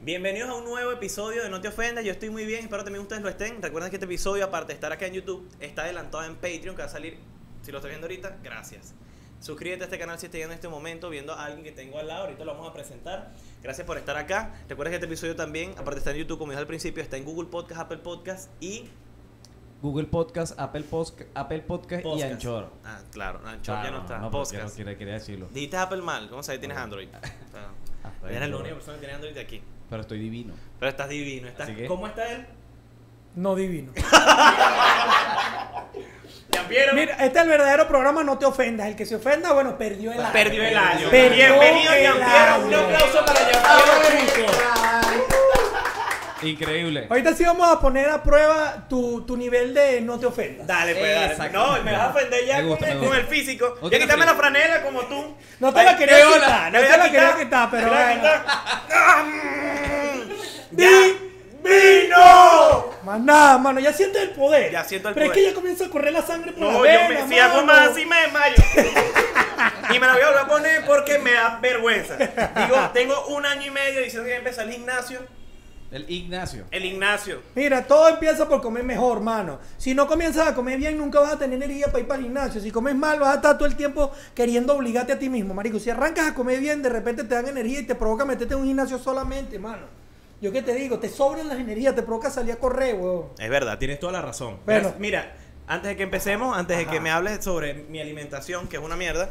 Bienvenidos a un nuevo episodio de No Te Ofendas. Yo estoy muy bien, espero también ustedes lo estén. Recuerden que este episodio, aparte de estar acá en YouTube, está adelantado en Patreon, que va a salir, si lo estás viendo ahorita, gracias. Suscríbete a este canal si estás viendo en este momento, viendo a alguien que tengo al lado, ahorita lo vamos a presentar. Gracias por estar acá. Recuerden que este episodio también, aparte de estar en YouTube, como dije al principio, está en Google Podcast, Apple Podcast y... Google Podcast, Apple Podcast y Anchor. Ah, claro, Anchor ya no está. Podcast. Quería decirlo. Dijiste Apple mal, ¿cómo sabes? Tienes Android. Eres la única persona que tiene Android de aquí. Pero estoy divino. Pero estás divino. ¿Cómo está él? No divino. Yampiero. Mira, este es el verdadero programa No Te Ofendas. El que se ofenda, bueno, perdió el año. Perdió el año. Perdió Bienvenido, el Yampiero. año. Un aplauso para Yampiero, chicos. Increíble. Ahorita sí vamos a poner a prueba tu nivel de No Te Ofendas. Dale, pues, dale. Exacto. No, me vas a ofender ya Me gusta. con el físico. ¿No Ya tienes quítame frío? la franela como tú. No te la quería Viola, quitar, no me te voy a la quería quitar, pero me voy a bueno. quitar. ¡Vino! Más nada, mano, ya sientes el poder. Ya siento el Pero poder. es que ya comienza a correr la sangre por la No, vena, yo me, si hago mano. más así me desmayo. Y me la voy a volver a poner porque me da vergüenza. Digo, tengo 1 año y medio diciendo que voy a empezar el gimnasio. El Ignacio. El Ignacio. Mira, todo empieza por comer mejor, mano. Si no comienzas a comer bien, nunca vas a tener energía para ir para el gimnasio. Si comes mal, vas a estar todo el tiempo queriendo obligarte a ti mismo, marico. Si arrancas a comer bien, de repente te dan energía y te provoca meterte en un gimnasio solamente, mano. Yo qué te digo, te sobran las energías, te provoca salir a correr, weón. Es verdad, tienes toda la razón. Bueno. Mira, antes de que empecemos, antes de que me hables sobre mi alimentación, que es una mierda.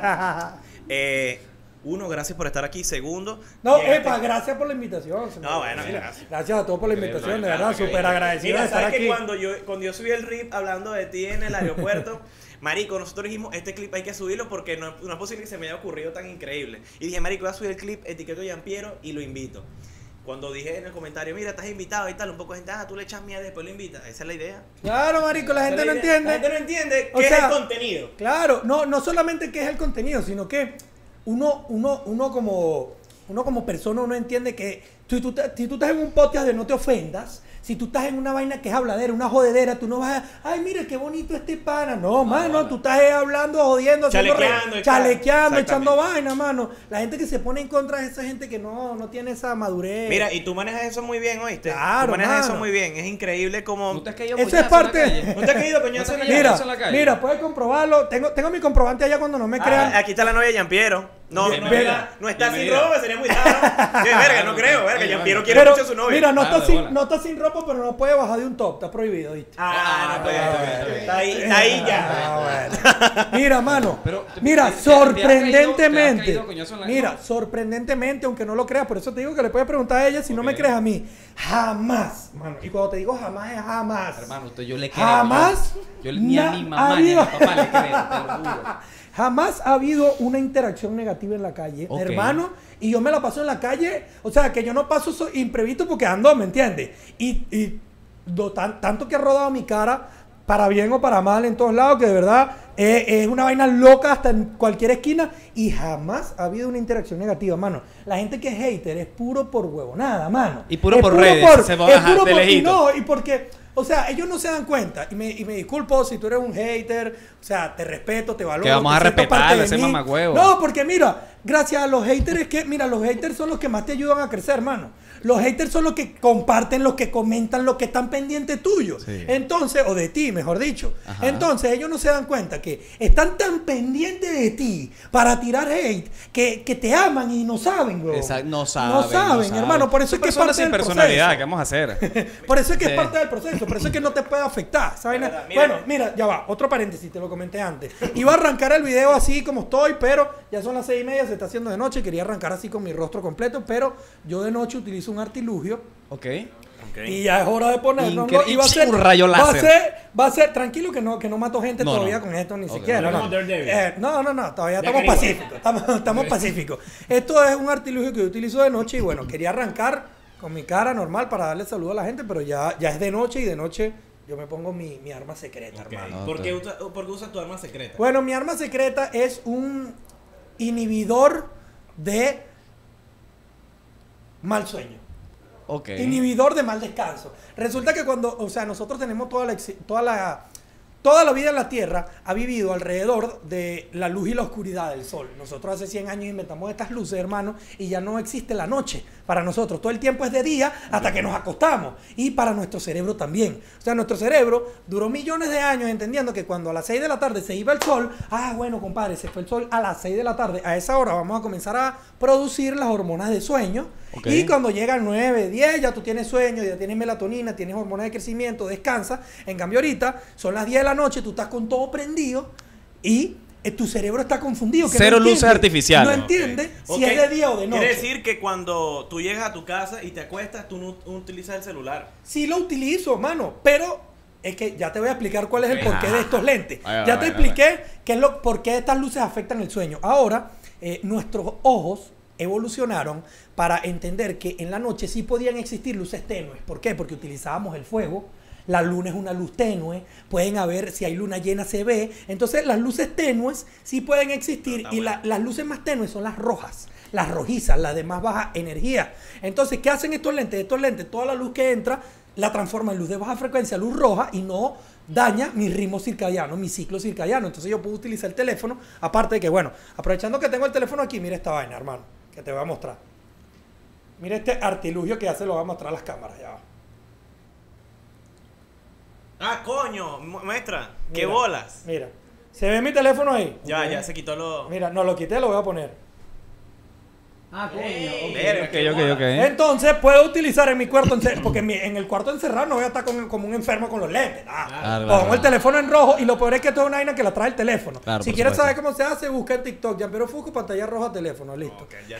Uno, gracias por estar aquí. Segundo, No, llegaste- epa, gracias por la invitación. No, bueno, Mira, gracias. Gracias a todos por la invitación, de verdad, Claro, súper agradecido Mira, de estar ¿sabes que aquí. cuando yo subí el RIP hablando de ti en el aeropuerto, marico, nosotros dijimos, este clip hay que subirlo porque no es posible que se me haya ocurrido tan increíble. Y dije, marico, voy a subir el clip, etiqueto a Yampiero y lo invito. Cuando dije en el comentario, mira, estás invitado y tal, un poco de gente, tú le echas mierda y después lo invitas. Esa es la idea. Claro, marico, la gente no La entiende. gente no entiende O qué sea, es el contenido. Claro, no solamente qué es el contenido, sino que uno como persona, uno entiende que si tú estás en un podcast de No Te Ofendas, si tú estás en una vaina que es habladera, una jodedera, tú no vas a, ay, mira qué bonito este pana. No, mano, tú estás hablando, jodiendo, Chalequeando, chalequeando, echando exactamente. vaina, mano. La gente que se pone en contra es esa gente que no tiene esa madurez. Mira, y tú manejas eso muy bien, ¿oíste? Claro, tú manejas mano. eso muy bien. Es increíble como... ¿No te has caído Eso es coñazo en la parte- calle? ¿No te has caído coñazo en la calle? Mira, en la calle. Mira, puedes comprobarlo. Tengo mi comprobante allá cuando no me crean. Aquí está la novia de Yampiero. No, Bienvenida. no está sin Bienvenida. ropa, sería muy raro. Qué verga, no creo, verga. Ay, Yampiero bueno. quiere Pero, mucho a su novia. mira, no Ah, está, de sin, bola. no está sin ropa, pero no puede bajar de un top. Está prohibido, ¿viste? No, bien, está bien. Está ahí ya. Ah, bueno. Mira, mano. Pero, Mira, ¿te has caído sorprendentemente. coñazo en la Mira, calle? sorprendentemente, aunque no lo creas, por eso te digo que le puedes preguntar a ella si no me Ok. crees a mí. Jamás, mano. Y cuando te digo jamás, es jamás. Hermano, yo le creo. Jamás. Yo ni a mi mamá ni a mi papá le creo, te lo juro. Jamás ha habido una interacción negativa en la calle, Ok. hermano, y yo me la paso en la calle, o sea, que yo no paso imprevisto porque ando, ¿me entiendes? Tanto que ha rodado mi cara, para bien o para mal, en todos lados, que de verdad es una vaina loca hasta en cualquier esquina, y jamás ha habido una interacción negativa, mano. La gente que es hater es puro por huevonada, mano. Y puro Es por redes, se va a es bajar puro de por, y lejito. no, y porque, o sea, ellos no se dan cuenta. Y me disculpo si tú eres un hater. O sea, te respeto, te valoro. Que vamos te a siento respetar parte a de ese mí. mamagüevo. No, porque mira, gracias a los haters es que, mira, los haters son los que más te ayudan a crecer, hermano. Los haters son los que comparten, los que comentan, los que están pendientes tuyos. Sí. Entonces, o de ti, mejor dicho. Ajá. Entonces, ellos no se dan cuenta que están tan pendientes de ti para tirar hate que te aman y no saben, bro. Exacto, no No saben, saben, hermano. Por eso es que es Persona parte sin del personalidad, proceso. ¿qué vamos a hacer? Por eso es que Sí. es parte del proceso, por eso es que no te puede afectar. ¿Sabes? Es verdad, mira. Bueno, mira, ya va, otro paréntesis, te lo comenté antes. Iba a arrancar el video así como estoy, pero ya son las 6:30, se está haciendo de noche. Quería arrancar así con mi rostro completo, pero yo de noche utilizo un artilugio Ok. y ya es hora de ponerlo. Increíble. Y va a ser, Un rayo láser. va a ser, tranquilo que no mato gente No, todavía no. con esto, ni Ok. siquiera. No No, como Daredevil. no, todavía Ya estamos quería. pacíficos. Estamos pacíficos. Esto es un artilugio que yo utilizo de noche y bueno, quería arrancar con mi cara normal para darle saludo a la gente, pero ya es de noche y de noche yo me pongo mi arma secreta, Ok. hermano. ¿Por qué usas tu arma secreta? Bueno, mi arma secreta es un inhibidor de mal sueño. Ok. Inhibidor de mal descanso. Resulta que cuando, o sea, nosotros tenemos toda toda la vida en la Tierra ha vivido alrededor de la luz y la oscuridad del sol. Nosotros hace 100 años inventamos estas luces, hermano, y ya no existe la noche para nosotros. Todo el tiempo es de día hasta que nos acostamos. Y para nuestro cerebro también. O sea, nuestro cerebro duró millones de años entendiendo que cuando a las 6 de la tarde se iba el sol, bueno, compadre, se fue el sol a las 6 de la tarde. A esa hora vamos a comenzar a producir las hormonas de sueño. Okay. Y cuando llegan 9, 10, ya tú tienes sueño, ya tienes melatonina, tienes hormonas de crecimiento, descansa. En cambio ahorita son las 10 de la noche, tú estás con todo prendido y tu cerebro está confundido. Que Cero no luces artificiales. No entiende Ok. si es de día o de noche. Quiere decir que cuando tú llegas a tu casa y te acuestas, tú no utilizas el celular. Sí lo utilizo, mano, pero es que ya te voy a explicar cuál es el porqué de estos lentes. Ya te Ay. expliqué por qué estas luces afectan el sueño. Ahora, nuestros ojos evolucionaron para entender que en la noche sí podían existir luces tenues. ¿Por qué? Porque utilizábamos el fuego. La luna es una luz tenue. Pueden haber, si hay luna llena se ve. Entonces las luces tenues sí pueden existir. Y las luces más tenues son las rojas, las rojizas, las de más baja energía. Entonces, ¿qué hacen estos lentes? Estos lentes, toda la luz que entra la transforma en luz de baja frecuencia, luz roja, y no daña mi ritmo circadiano, mi ciclo circadiano. Entonces yo puedo utilizar el teléfono, aparte de que, bueno, aprovechando que tengo el teléfono aquí, mira esta vaina, hermano, que te voy a mostrar. Mira este artilugio que ya se lo va a mostrar a las cámaras, ya va. Ah, coño, muestra. ¿Qué Mira, bolas? Mira, ¿se ve mi teléfono ahí? Ya, Ok. ya se quitó lo... Mira, no lo quité, lo voy a poner. Ah, coño. Verga, qué Ok. Entonces puedo utilizar en mi cuarto encerrado, porque en el cuarto encerrado no voy a estar como un enfermo con los lentes. Claro, Pongo claro. el teléfono en rojo y lo peor es que esto es una vaina que la trae el teléfono. Claro, Si por quieres supuesto. saber cómo se hace, busca en TikTok, Gianpiero Fusco, pantalla roja, teléfono, listo. Ok, ya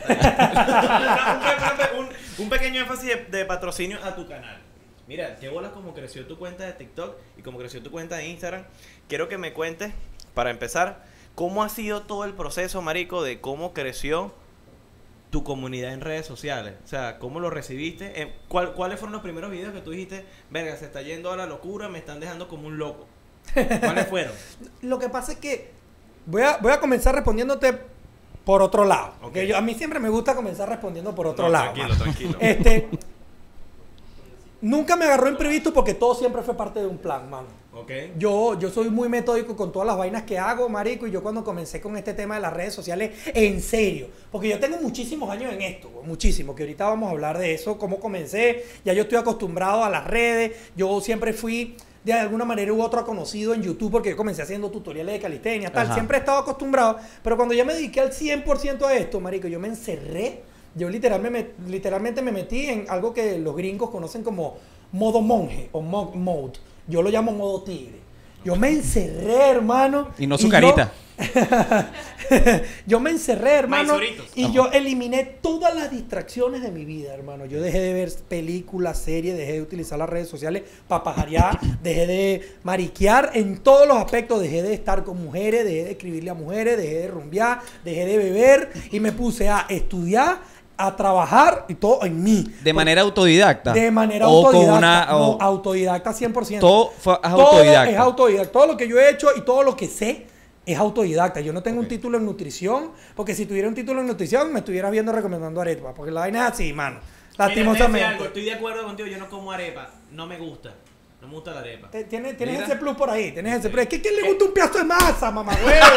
está. un pequeño énfasis de patrocinio a tu canal. Mira, qué bolas como creció tu cuenta de TikTok y como creció tu cuenta de Instagram. Quiero que me cuentes, para empezar, cómo ha sido todo el proceso, marico, de cómo creció tu comunidad en redes sociales. O sea, cómo lo recibiste. ¿Cuáles fueron los primeros videos que tú dijiste, verga, se está yendo a la locura, me están dejando como un loco? ¿Cuáles fueron? Lo que pasa es que voy a comenzar respondiéndote por otro lado. Ok. Que a mí siempre me gusta comenzar respondiendo por otro No, lado. tranquilo. mano. Nunca me agarró imprevisto porque todo siempre fue parte de un plan, mano. Ok. Yo soy muy metódico con todas las vainas que hago, marico, y yo cuando comencé con este tema de las redes sociales, en serio, porque yo tengo muchísimos años en esto, muchísimo, que ahorita vamos a hablar de eso, cómo comencé, ya yo estoy acostumbrado a las redes, yo siempre fui de alguna manera u otra conocido en YouTube porque yo comencé haciendo tutoriales de calistenia, tal, Ajá. siempre he estado acostumbrado, pero cuando ya me dediqué al 100% a esto, marico, yo me encerré, yo literalmente me metí en algo que los gringos conocen como modo monje o mode. Yo lo llamo modo tigre. Yo me encerré, hermano. Y no su carita. Yo me encerré, hermano. Maizoritos. Y yo eliminé todas las distracciones de mi vida, hermano. Yo dejé de ver películas, series, dejé de utilizar las redes sociales para pajarear, dejé de mariquear en todos los aspectos. Dejé de estar con mujeres, dejé de escribirle a mujeres, dejé de rumbear, dejé de beber y me puse a estudiar, a trabajar y todo en mí. De manera autodidacta. De manera o autodidacta. Con una, No, o autodidacta 100%. todo fue Todo autodidacta. es autodidacta. Todo lo que yo he hecho y todo lo que sé es autodidacta. Yo no tengo un Ok. título en nutrición, porque si tuviera un título en nutrición me estuviera viendo recomendando arepa, porque la vaina es así, mano. Mira, Lastimosamente. algo, estoy de acuerdo contigo, yo no como arepa, no me gusta. No me gusta la arepa. Tienes Mira. ese plus por ahí, tienes ese plus. Es que ¿a quién le gusta un pedazo de masa, mamá huevo?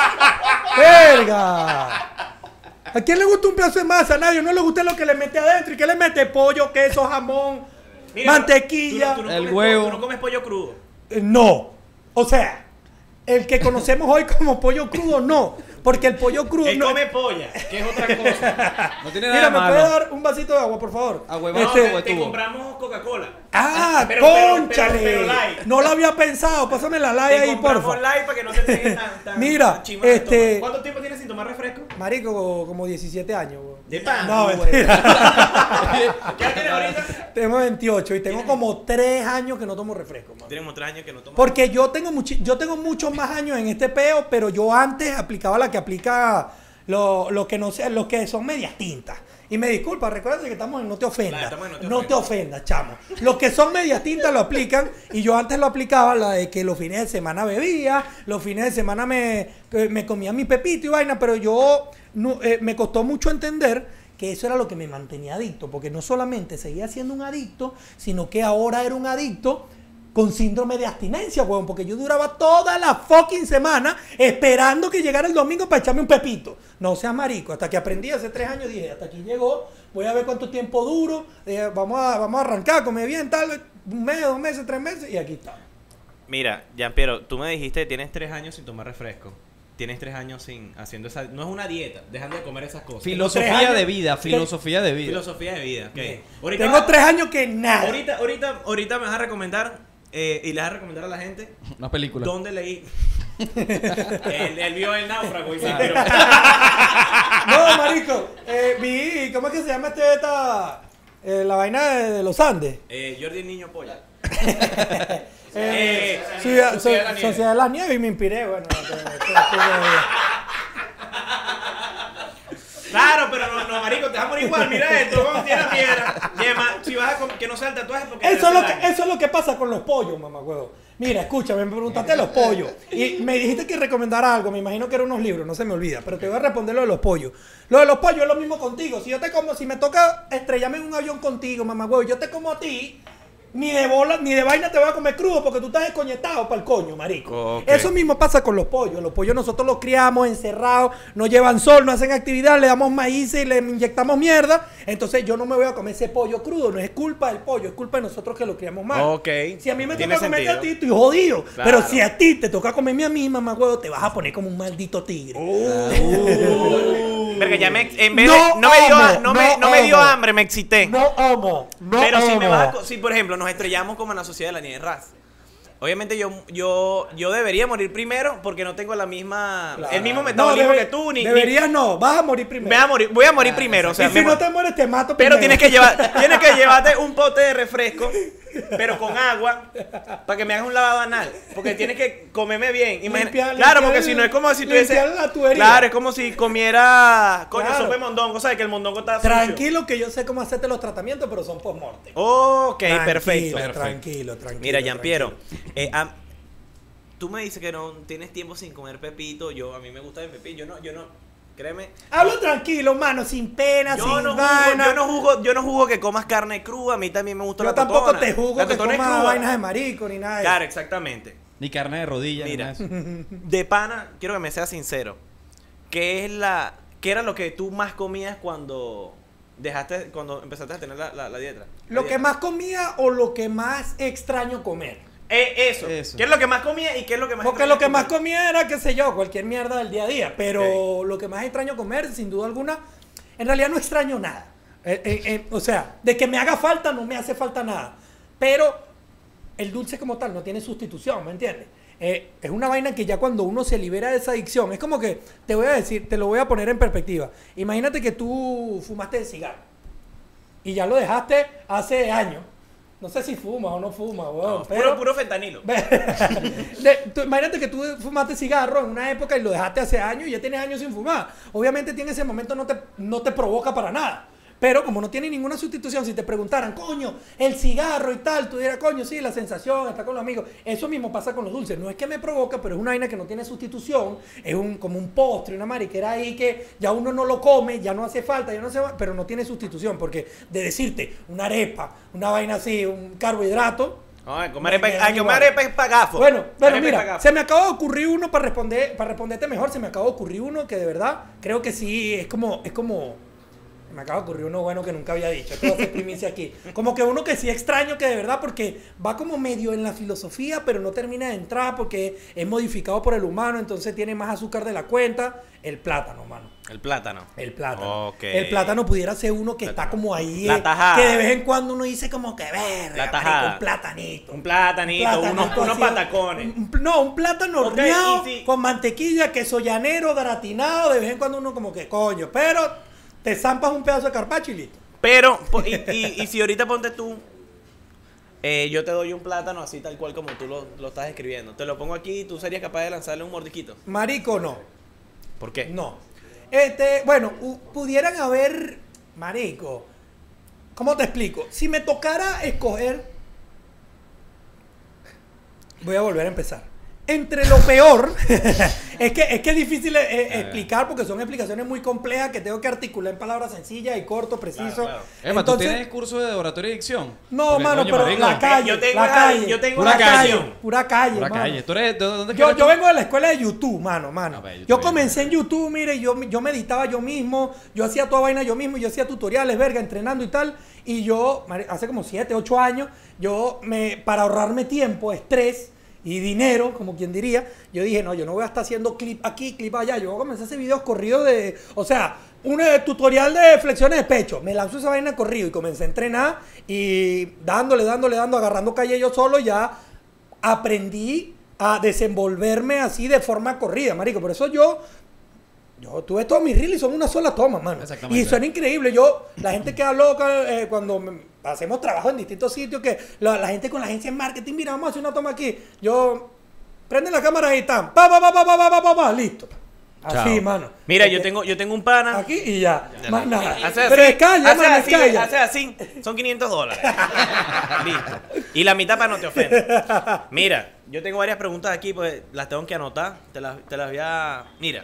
¡Verga! ¿A quién le gusta un pedazo de masa? A nadie. No le gusta lo que le mete adentro. ¿Y qué le mete? Pollo, queso, jamón, Mira, mantequilla. tú no El comes huevo. Tú no comes pollo crudo. No. O sea, el que conocemos hoy como pollo crudo, no. Porque el pollo crudo... Él no- come polla, que es otra cosa. No tiene nada Mira, de ¿me malo. puede dar un vasito de agua, por favor? Agua de No, vaso, Este- agua de te tubo. compramos Coca-Cola. ¡Ah, Pero cónchale! light. No lo había pensado. Pásame la light Te ahí, compramos porfa. light para que no te pegue tan Mira, tan chimba de este- estómago. ¿Cuánto tiempo tienes sin tomar refresco? Marico, como 17 años. güey. De pan. No, güey. mentira. ¿Qué edad tienes ahorita? Tengo 28 y tengo como 3 años que no tomo refresco, mano. Tienes como 3 años que no tomas. Porque yo tengo muchos más años en este peo, pero yo antes aplicaba la que aplica lo que no sé, los que son medias tintas. Y me disculpa, recuerda que estamos en No Te Ofendas. Claro, estamos en No te ofendas, chamo. Los que son medias tintas lo aplican y yo antes lo aplicaba, la de que los fines de semana bebía, los fines de semana me comía mi pepito y vaina, pero yo me costó mucho entender que eso era lo que me mantenía adicto, porque no solamente seguía siendo un adicto, sino que ahora era un adicto con síndrome de abstinencia, huevón, porque yo duraba toda la fucking semana esperando que llegara el domingo para echarme un pepito. No seas marico, hasta que aprendí hace 3 años dije, hasta aquí llegó, voy a ver cuánto tiempo duro, vamos a arrancar, comer bien, tal, 1 mes, 2 meses, 3 meses, y aquí estamos. Mira, Gianpiero, tú me dijiste que tienes 3 años sin tomar refresco. Tienes 3 años sin haciendo esa... No es una dieta, dejando de comer esas cosas. Filosofía de vida, filosofía de vida. Filosofía de vida, ok. Bien. Ahorita Tengo 3 años que nada. Ahorita me vas a recomendar, y le vas a recomendar a la gente Una película. dónde leí. él vio El Náufrago y se tiró. No, marico, vi, ¿cómo es que se llama la vaina de los Andes? Jordi el Niño Polla. Sociedad de la Nieve, y me inspiré, bueno. Claro, pero no, marico, te vas a morir igual. Mira esto, cómo tiene la piedra. Y además, si vas a que no sea el tatuaje porque Eso es lo que pasa con los pollos, mamá huevo. Mira, escúchame, me preguntaste de los pollos y me dijiste que recomendara algo, me imagino que eran unos libros, no se me olvida, pero te voy a responder lo de los pollos. Lo de los pollos es lo mismo contigo. Si me toca estrellarme en un avión contigo, mamá huevo, yo te como a ti. Ni de bola, ni de vaina te voy a comer crudo porque tú estás descoñetado para el coño, marico. Okay. Eso mismo pasa con los pollos. Los pollos nosotros los criamos encerrados, no llevan sol, no hacen actividad, le damos maíz y le inyectamos mierda. Entonces yo no me voy a comer ese pollo crudo. No es culpa del pollo, es culpa de nosotros que lo criamos mal. Ok. Si a mí me Tiene toca comerte a sentido. ti, estoy jodido. Claro. Pero si a ti te toca comerme a mí, mamá huevo, te vas a poner como un maldito tigre. Verga, ya en vez No de, no me dio amo. hambre, me excité. No amo, no Pero si amo. me vas si por ejemplo nos estrellamos como en la Sociedad de la Nieve Raz, obviamente yo debería morir primero porque no tengo la misma Claro. el mismo metabolismo que tú Deberías no, vas a morir primero. voy a morir primero, o sea, y si no te mueres te mato pero primero. tienes que llevarte un pote de refresco, pero con agua, para que me hagas un lavado anal, porque tienes que comerme bien. Limpiar Claro, porque si no es como si tuviese, la tubería. claro, es como si comiera coño Claro. sopa de mondongo, sabes que el mondongo está sucio. Tranquilo que yo sé cómo hacerte los tratamientos, pero son post-mortem. Ok, Tranquilo, perfecto. Tranquilo. Mira, Gianpiero, tú me dices que no tienes tiempo sin comer pepito. A mí me gusta el pepito. Yo no, créeme. Hablo tranquilo, mano, sin pena, sin vaina. Yo no juzgo que comas carne cruda. A mí también me gusta Yo la tampoco totona. te juzgo La que totona es comas cruda. vainas de marico ni nada de Claro, eso. exactamente. Ni carne de rodilla, ni Mira, nada de eso. de pana, quiero que me seas sincero. ¿Qué era lo que tú más comías cuando empezaste a tener la dieta? Lo que más comía o lo que más extraño comer. Eso. ¿Qué es lo que más comía y qué es lo que más Porque extrañas lo que más comer? comía era, qué sé yo, cualquier mierda del día a día. Pero lo que más extraño comer, sin duda alguna, en realidad no extraño nada. O sea, de que me haga falta, no me hace falta nada. Pero el dulce como tal no tiene sustitución, ¿me entiendes? Es una vaina que ya cuando uno se libera de esa adicción, es como que, te voy a decir, te lo voy a poner en perspectiva. Imagínate que tú fumaste el cigarro y ya lo dejaste hace años. No sé si fumas o no fumas, weón. No, pero puro fentanilo. Imagínate que tú fumaste cigarro en una época y lo dejaste hace años y ya tienes años sin fumar. Obviamente en ese momento no te provoca para nada. Pero como no tiene ninguna sustitución, si te preguntaran, coño, el cigarro y tal, tú dirás, coño, sí, la sensación, estar con los amigos. Eso mismo pasa con los dulces. No es que me provoca, pero es una vaina que no tiene sustitución. Es como un postre, una mariquera ahí que ya uno no lo come, ya no hace falta, pero no tiene sustitución. Porque de decirte, una arepa, una vaina así, un carbohidrato. Ay, comer arepa es para gafo. Bueno, Arepa es mira, pa' gafo. se me acaba de ocurrir uno para responderte mejor, se me acaba de ocurrir uno que de verdad creo que sí, es como me acaba de ocurrir uno bueno que nunca había dicho. Esto va a ser primicia aquí. Como que uno que sí extraño que de verdad, porque va como medio en la filosofía, pero no termina de entrar porque es modificado por el humano, entonces tiene más azúcar de la cuenta. El plátano, mano. El plátano. El plátano. Ok. El plátano pudiera ser uno que está como ahí. La tajada. Que de vez en cuando uno dice como que verga, La tajada. marico, un platanito. Un platanito, unos así, patacones. un plátano Ok, horneado y si- con mantequilla, queso llanero, gratinado. De vez en cuando uno como que coño, pero te zampas un pedazo de carpaccio y listo. Pero, y si ahorita ponte tú, yo te doy un plátano así tal cual como tú lo estás escribiendo. Te lo pongo aquí y tú serías capaz de lanzarle un mordisquito. Marico, no. ¿Por qué? No. Bueno, pudieran haber, marico, ¿cómo te explico? Si me tocara escoger, voy a volver a empezar. Entre lo peor, Es que es difícil explicar porque son explicaciones muy complejas que tengo que articular en palabras sencillas y corto, preciso. Claro. Emma, ¿tú tienes curso de oratoria y dicción? No, Porque, mano, coño, pero marico, la calle. Yo tengo la esa- calle. yo tengo pura esa calle. canción. Pura calle, Pura mano. calle. ¿Tú eres de dónde Yo eres tú? vengo de la escuela de YouTube, mano. Ah, pues, Yo YouTube, comencé en YouTube, mire, yo meditaba yo mismo, yo hacía toda vaina yo mismo, yo hacía tutoriales, verga, entrenando y tal. Y yo, hace como 7, 8 años, para ahorrarme tiempo, estrés y dinero, como quien diría, yo dije, no, yo no voy a estar haciendo clip aquí, clip allá, yo voy a comenzar a hacer videos corridos o sea, un tutorial de flexiones de pecho, me lanzo esa vaina corrido y comencé a entrenar y dándole, agarrando calle yo solo, ya aprendí a desenvolverme así de forma corrida, marico, por eso yo tuve todos mis reels y son una sola toma, mano. Exactamente. Y suena increíble. La gente queda loca cuando hacemos trabajo en distintos sitios, que la gente con la agencia de marketing, mira, vamos a hacer una toma aquí. Yo, prende la cámara y tan, listo. Así, Chao. mano. Mira, Porque yo tengo un pana. aquí y ya. Más nada. Hace Pero así, es calla, hace mano, es así, calla. hace así, son $500. Listo. Y la mitad para no te ofender. Mira, yo tengo varias preguntas aquí, pues las tengo que anotar. Te las voy a. Mira,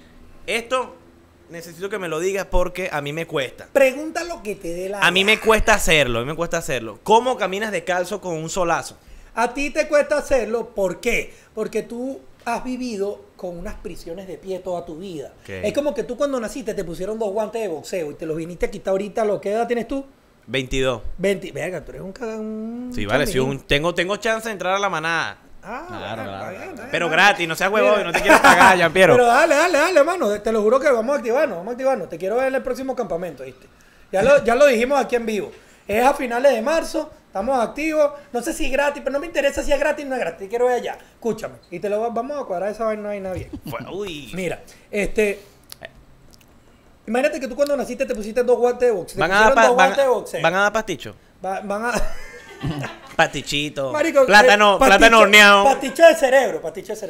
esto necesito que me lo digas porque a mí me cuesta. Pregunta lo que te dé la A mí gana. me cuesta hacerlo. ¿Cómo caminas descalzo con un solazo? A ti te cuesta hacerlo, ¿por qué? Porque tú has vivido con unas prisiones de pie toda tu vida. Ok. Es como que tú cuando naciste te pusieron 2 guantes de boxeo y te los viniste a quitar ahorita. ¿Qué edad tienes tú? 22. 20. Verga, tú eres un Sí, vale, chambellín. tengo chance de entrar a la manada. Claro. Pero gratis, no seas huevón, no te quiero pagar, Jean-Pierre. Pero dale, mano. Te lo juro que vamos a activarnos. Te quiero ver en el próximo campamento, ¿viste? Ya lo dijimos aquí en vivo. Es a finales de marzo, estamos activos. No sé si es gratis, pero no me interesa si es gratis o no es gratis. Te quiero ver allá. Escúchame. Y vamos a cuadrar esa vaina bien. Uy. Mira, imagínate que tú cuando naciste te pusiste 2 guantes de boxeo. Van Te a dar pusieron 2 guantes de boxeo. van a dar pasticho. Van a... Pastichito. Marico, plátano pasticho- horneado. Pasticho de cerebro.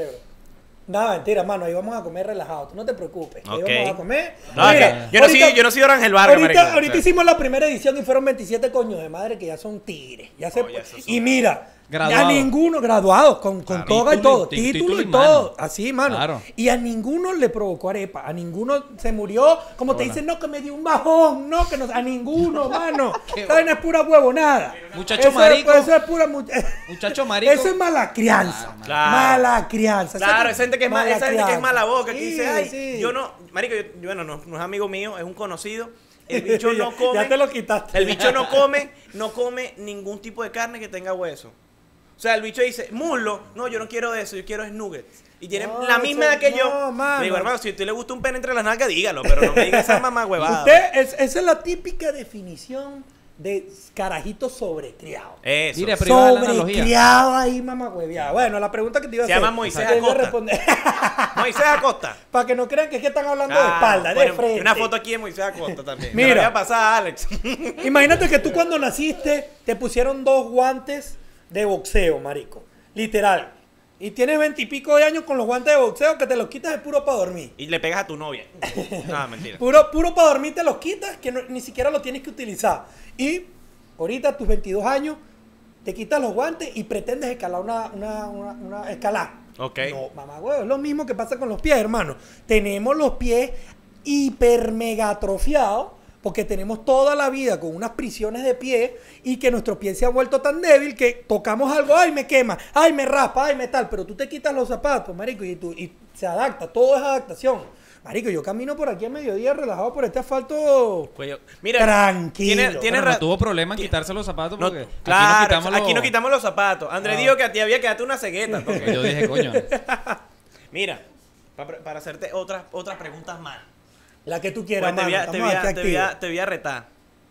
No, mentira, mano. Ahí vamos a comer relajado. Tú no te preocupes. Ahí Ok. vamos a comer. No, Mira, yo no soy Orangel Vargas, marico. ahorita hicimos la primera edición y fueron 27 coños de madre que ya son tigres. Ya se, Oh, ya esos son- y mira, Graduados. a ninguno, graduados, con Claro. toga y Título todo, y- título y en todo. mano. Así, mano. Claro. Y a ninguno le provocó arepa. A ninguno se murió. Como te Hola. dicen, no, que me dio un bajón. No, que no. A ninguno, mano. Esa no es pura huevonada. Muchacho Eso marico. Eso es pura. Muchacho marico. Eso es mala crianza. Claro. Mala crianza. Claro, esa gente que es mala esa gente que es crianza. mala boca, que Sí, dice, ay, sí. yo no, marico, bueno, no es amigo mío, es un conocido. El bicho no come. Ya te lo quitaste. El bicho no come ningún tipo de carne que tenga hueso. O sea, el bicho dice, muslo, no, yo no quiero eso, yo quiero es nuggets. Y tiene No, la misma edad que no, yo. mano. Le digo, hermano, si a usted le gusta un pene entre las nalgas, dígalo, pero no me diga esa mamá huevada. Esa es la típica definición de carajito sobrecriado. Eso. Mira, pero iba a dar la analogía. Sobrecriado ahí, mamá hueviada. Bueno, la pregunta que te iba a Se hacer. llama Moisés te voy a Acosta. responder. Moisés Acosta. Para que no crean que es que están hablando de Ah, espalda, de bueno, frente. una foto aquí de Moisés Acosta también. Mira. Me la voy a pasar a Alex. Imagínate que tú cuando naciste te pusieron 2 guantes de boxeo, marico. Literal. Y tienes 20 y pico de años con los guantes de boxeo que te los quitas de puro para dormir. Y le pegas a tu novia. No, mentira. Puro para dormir te los quitas que ni siquiera los tienes que utilizar. Y ahorita a tus 22 años te quitas los guantes y pretendes escalar una escalada. Ok. No, mamá, huevo, es lo mismo que pasa con los pies, hermano. Tenemos los pies hiper mega atrofiados porque tenemos toda la vida con unas prisiones de pie y que nuestro pie se ha vuelto tan débil que tocamos algo, ay, me quema, ay, me raspa, ay, me tal, pero tú te quitas los zapatos, marico, y se adapta, todo es adaptación. Marico, yo camino por aquí a mediodía relajado por este asfalto Pues mira, tranquilo. tiene Bueno, no tuvo problema en quitarse los zapatos No, porque claro, los... aquí no quitamos los zapatos. Andrés dijo que a ti había quedado una cegueta. Porque porque- yo dije, coño. Mira, para hacerte otras preguntas más. La que tú quieras, Pues te mano, voy a- estamos aquí activos. te voy a retar.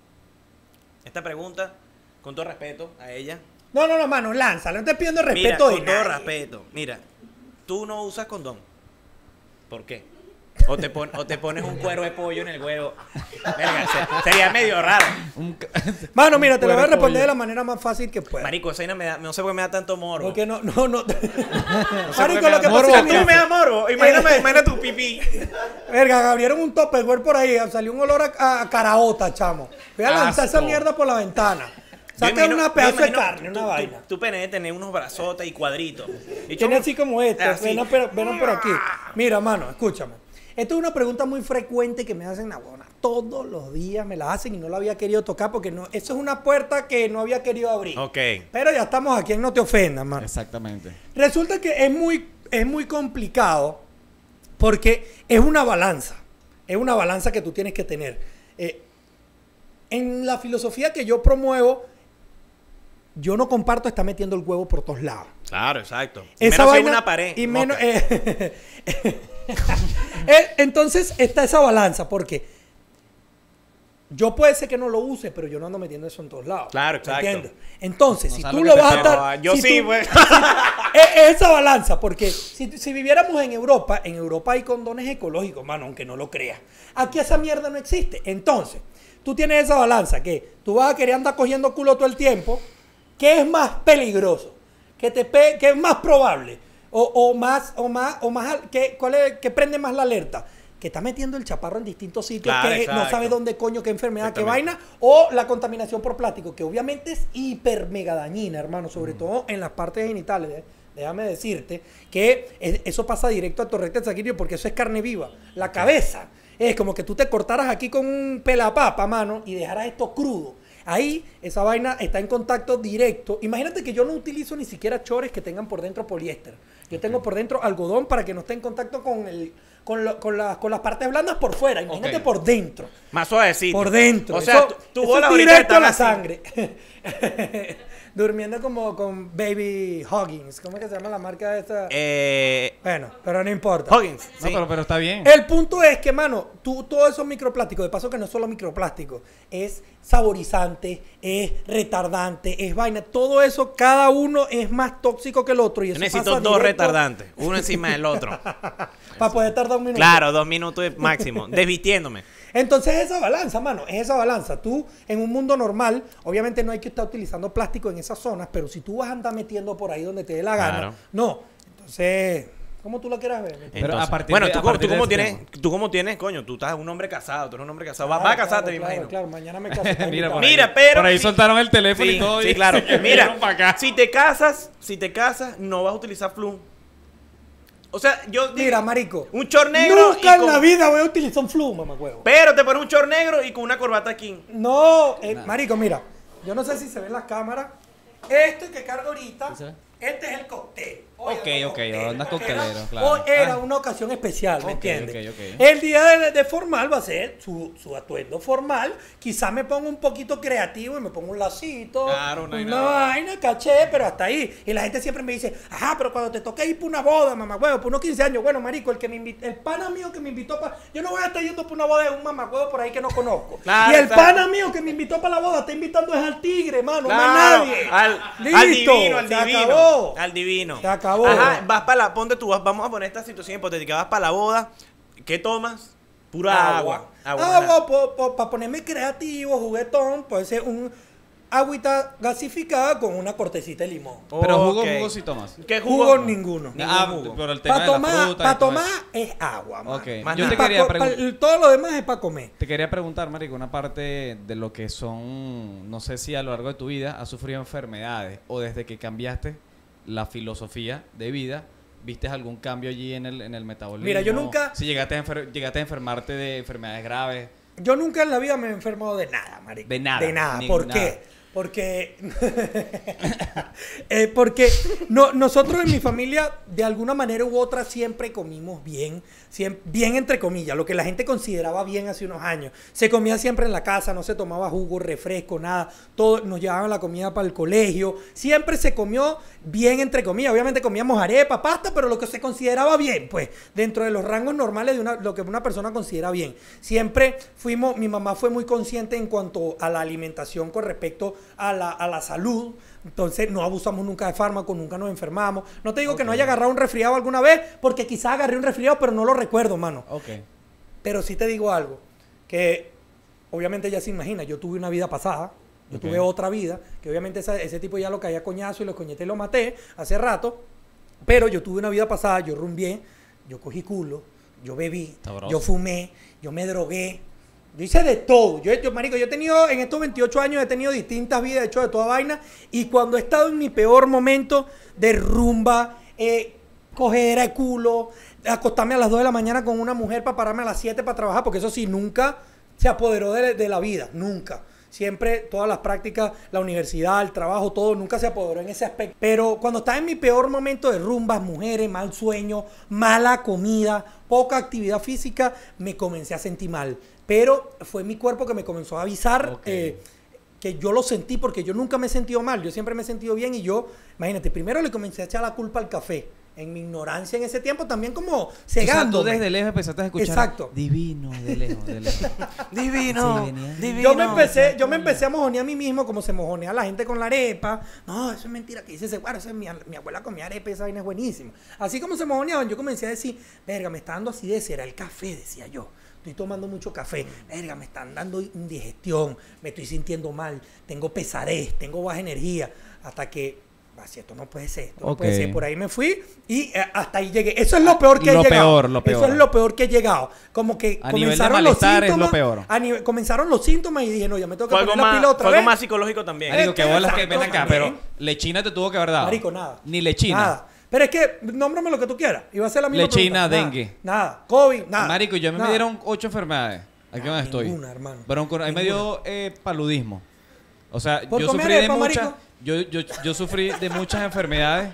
Esta pregunta, con todo respeto a ella. No, mano, lánzala, no te pidiendo Mira, respeto de con todo nadie. respeto. Mira, tú no usas condón. ¿Por qué? O te pones un cuero de pollo en el huevo. Verga, sería medio raro. Mano, mira, te lo voy a Cuero de responder pollo. de la manera más fácil que pueda. Marico, esa vaina me da, no sé por qué me da tanto morbo. Porque no. No sé por Marico, qué lo que me da pasa morbo. es A que ti no me mira, da morbo. Imagina tu pipí. verga, abrieron un topperware por ahí, salió un olor a caraota, chamo. Voy a lanzar esa Asco. mierda por la ventana. Saca una pedazo de carne, una vaina. Tu pene debe tener unos brazotes y cuadritos. Y Tiene así como este. Así. Ven por aquí. Mira, mano, escúchame. Esto es una pregunta muy frecuente que me hacen huevona. Todos los días me la hacen y no la había querido tocar porque no, eso es una puerta que no había querido abrir. Ok. Pero ya estamos aquí en No Te Ofendas, mano. Exactamente. Resulta que es muy complicado porque es una balanza. Es una balanza que tú tienes que tener. En la filosofía que yo promuevo, yo no comparto estar metiendo el huevo por todos lados. Claro, exacto. Esa menos en vaina, una pared. y menos, mosca. entonces está esa balanza porque yo puede ser que no lo use, pero yo no ando metiendo eso en todos lados. Claro, exacto. ¿Entiendes? Entonces, No si sabes tú lo lo que vas a te estar... Yo sí, tú- pues. es esa balanza, porque si viviéramos en Europa hay condones ecológicos, mano, aunque no lo creas. Aquí esa mierda no existe. Entonces, tú tienes esa balanza que tú vas a querer andar cogiendo culo todo el tiempo. ¿Qué es más peligroso? ¿Qué es más probable? ¿Qué prende más la alerta? Que está metiendo el chaparro en distintos sitios, Claro, que exacto. no sabe dónde coño, qué enfermedad, qué Exactamente. vaina, o la contaminación por plástico, que obviamente es hiper mega dañina, hermano, sobre todo en las partes genitales. Déjame decirte que eso pasa directo al torrente sanguíneo porque eso es carne viva. La cabeza es como que tú te cortaras aquí con un pelapapa, mano, y dejaras esto crudo. Ahí esa vaina está en contacto directo. Imagínate que yo no utilizo ni siquiera chores que tengan por dentro poliéster. Yo tengo por dentro algodón para que no esté en contacto con las partes blandas por fuera. Imagínate Ok. por dentro. Más suavecito. Por dentro. O sea, Eso- tú eso bolas es ahorita directo a están la así. sangre. Durmiendo como con Baby Huggins. ¿Cómo es que se llama la marca de esta? Bueno, pero no importa. Huggins. No, Sí. pero está bien. El punto es que, mano, todos esos microplásticos, de paso que no es solo microplástico, es saborizante, es retardante, es vaina. Todo eso, cada uno es más tóxico que el otro. Y Yo eso necesito pasa dos directo retardantes, uno encima del otro. para poder tardar un minuto. Claro, 2 minutos máximo, desvistiéndome. Entonces es esa balanza, mano, es esa balanza. Tú, en un mundo normal, obviamente no hay que estar utilizando plástico en esas zonas, pero si tú vas a andar metiendo por ahí donde te dé la gana, Claro. no. Entonces, ¿cómo tú lo quieras ver? Pero Entonces, a partir bueno, de- tú, a partir tú de como ese tienes, tú como tienes, coño, tú estás un hombre casado, tú eres un hombre casado. Vas Claro, a casarte, me claro, imagino. Claro, mañana me caso. Mira, por Mira, ahí, pero por ahí sí. soltaron el teléfono Sí, y todo. sí, y claro. se vinieron Mira, pa' acá. si te casas, no vas a utilizar flum. O sea, yo digo, Mira, marico. un short negro Nunca y en con- la vida voy a utilizar un flu, mamá huevo. Pero te pones un short negro y con una corbata aquí. No, marico, mira. Yo no sé si se ven las cámaras. Este que cargo ahorita, ¿Sí se ve? este es el cóctel. Ok, andas porque coctelero, era- claro. Hoy era Ah. una ocasión especial, ¿me Ok, entiendes? ok. El día de formal va a ser su atuendo formal. Quizá me ponga un poquito creativo y me pongo un lacito, Claro, no hay una nada. vaina, caché, pero hasta ahí. Y la gente siempre me dice, ajá, pero cuando te toque ir para una boda, mamá huevo, por unos 15 años, bueno, marico, el pana mío que me invitó para... Yo no voy a estar yendo para una boda de un mamá huevo por ahí que no conozco. Claro, y el exacto. pana mío que me invitó para la boda está invitando es al tigre, mano, no Claro, más nadie. al Listo, divino, al se divino. acabó. Al divino. Se acabó. Ajá, vas para la, ponte tú, vamos a poner esta situación hipotética, vas para la boda, ¿qué tomas? Pura agua. Agua, para ponerme creativo, juguetón, puede ser un agüita gasificada con una cortecita de limón. Pero Ok. jugo sí tomas. ¿Qué jugo? Jugo ninguno. jugo. Pero el tema Para de la tomar, fruta. pa y todo tomar eso. es agua, mano. Ok, Más yo nada. te Pa quería co- preguntar. todo lo demás es para comer. Te quería preguntar, marico, una parte de lo que son, no sé si a lo largo de tu vida has sufrido enfermedades o desde que cambiaste la filosofía de vida, ¿viste algún cambio allí en el metabolismo? Mira, yo nunca- Si llegaste a enfermarte de enfermedades graves. Yo nunca en la vida me he enfermado de nada, marico. De nada, De nada. ni ¿Por nada. qué? Porque nosotros en mi familia, de alguna manera u otra, siempre comimos bien. Bien entre comillas, lo que la gente consideraba bien hace unos años. Se comía siempre en la casa, no se tomaba jugo, refresco, nada. Todo, nos llevaban la comida para el colegio. Siempre se comió bien entre comillas. Obviamente comíamos arepa, pasta, pero lo que se consideraba bien, pues, dentro de los rangos normales de lo que una persona considera bien. Siempre mi mamá fue muy consciente en cuanto a la alimentación con respecto a la salud. Entonces no abusamos nunca de fármacos, nunca nos enfermamos. No te digo que no haya agarrado un resfriado alguna vez, porque quizás agarré un resfriado, pero no lo recuerdo, mano. Ok. Pero sí te digo algo, que obviamente ya se imagina, yo tuve una vida pasada, yo Ok. tuve otra vida, que obviamente ese tipo ya lo caía a coñazo y lo coñete y lo maté hace rato, pero yo tuve una vida pasada, yo rumbié, yo cogí culo, yo bebí, Sabroso. yo fumé, yo me drogué, Yo hice de todo. Marico, yo he tenido, en estos 28 años he tenido distintas vidas, he hecho de toda vaina. Y cuando he estado en mi peor momento de rumba, cogedera de culo, acostarme a las 2 de la mañana con una mujer para pararme a las 7 para trabajar, porque eso sí, nunca se apoderó de la vida, nunca. Siempre, todas las prácticas, la universidad, el trabajo, todo, nunca se apoderó en ese aspecto. Pero cuando estaba en mi peor momento de rumbas, mujeres, mal sueño, mala comida, poca actividad física, me comencé a sentir mal. Pero fue mi cuerpo que me comenzó a avisar que yo lo sentí, porque yo nunca me he sentido mal, yo siempre me he sentido bien. Y yo, imagínate, primero le comencé a echar la culpa al café. En mi ignorancia en ese tiempo también como cegándome. O sea, tú desde lejos empezaste a escuchar. Exacto. Divino, de lejos, de lejos. Divino, Sí, venía. divino. Yo me empecé a mojonear a mí mismo como se mojonea la gente con la arepa. No, eso es mentira. Que dice ese guaro, eso es mi abuela comía arepa, esa vaina es buenísima. Así como se mojoneaban, yo comencé a decir, verga, me está dando acidez, será el café, decía yo. Estoy tomando mucho café, verga, me están dando indigestión, me estoy sintiendo mal, tengo pesadez, tengo baja energía, hasta que si esto no puede ser, esto no puede ser. Por ahí me fui y hasta ahí llegué. Eso es lo peor que he llegado. Lo peor. Eso es lo peor que he llegado. Como que a nivel de comenzaron los malestar es síntomas. lo peor. Comenzaron los síntomas y dije, no, ya me tengo que Fue poner algo la pila otra fue vez. algo más psicológico también. Marico, que bolas que ven acá, Exacto, pero también. lechina te tuvo que haber dado. Marico, nada. Ni lechina. Nada. Pero es que, nómbrame lo que tú quieras. Iba a ser la misma Lechina, pregunta. dengue. Nada. COVID, nada. Marico, yo me Nada. dieron 8 enfermedades. Aquí donde estoy. Ninguna, hermano. Ahí me dio paludismo. O sea, ¿Por yo comer sufrí de arepa, muchas. marico? Yo sufrí de muchas enfermedades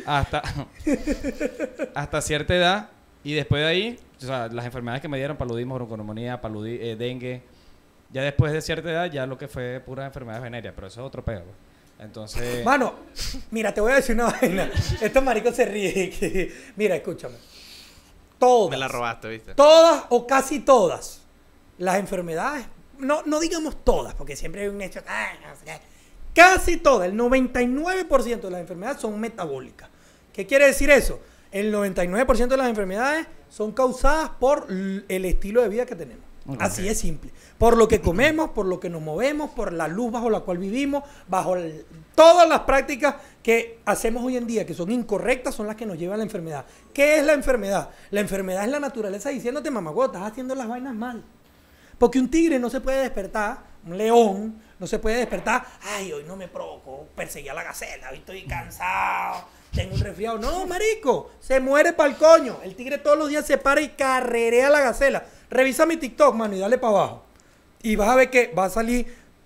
hasta cierta edad. Y después de ahí, o sea, las enfermedades que me dieron, paludismo, bronconeumonía, dengue. Ya después de cierta edad, ya lo que fue pura enfermedad venérea. Pero eso es otro pedo. Entonces. Mano, mira, te voy a decir una vaina. Estos maricos se ríen. Mira, escúchame. Todas. Me la robaste, ¿viste? Todas o casi todas las enfermedades, no digamos todas, porque siempre hay un hecho. No sé qué. Casi todas, el 99% de las enfermedades son metabólicas. ¿Qué quiere decir eso? El 99% de las enfermedades son causadas por el estilo de vida que tenemos. Okay. Así es simple. Por lo que comemos, por lo que nos movemos, por la luz bajo la cual vivimos, todas las prácticas que hacemos hoy en día, que son incorrectas, son las que nos llevan a la enfermedad. ¿Qué es la enfermedad? La enfermedad es la naturaleza diciéndote, mamagüey, estás haciendo las vainas mal. Porque un tigre no se puede despertar, un león no se puede despertar, ay, hoy no me provoco perseguir a la gacela, hoy estoy cansado, tengo un resfriado. No, marico, se muere pa'l coño. El tigre todos los días se para y carrerea a la gacela. Revisa mi TikTok, mano, y dale para abajo. Y vas a ver que va a salir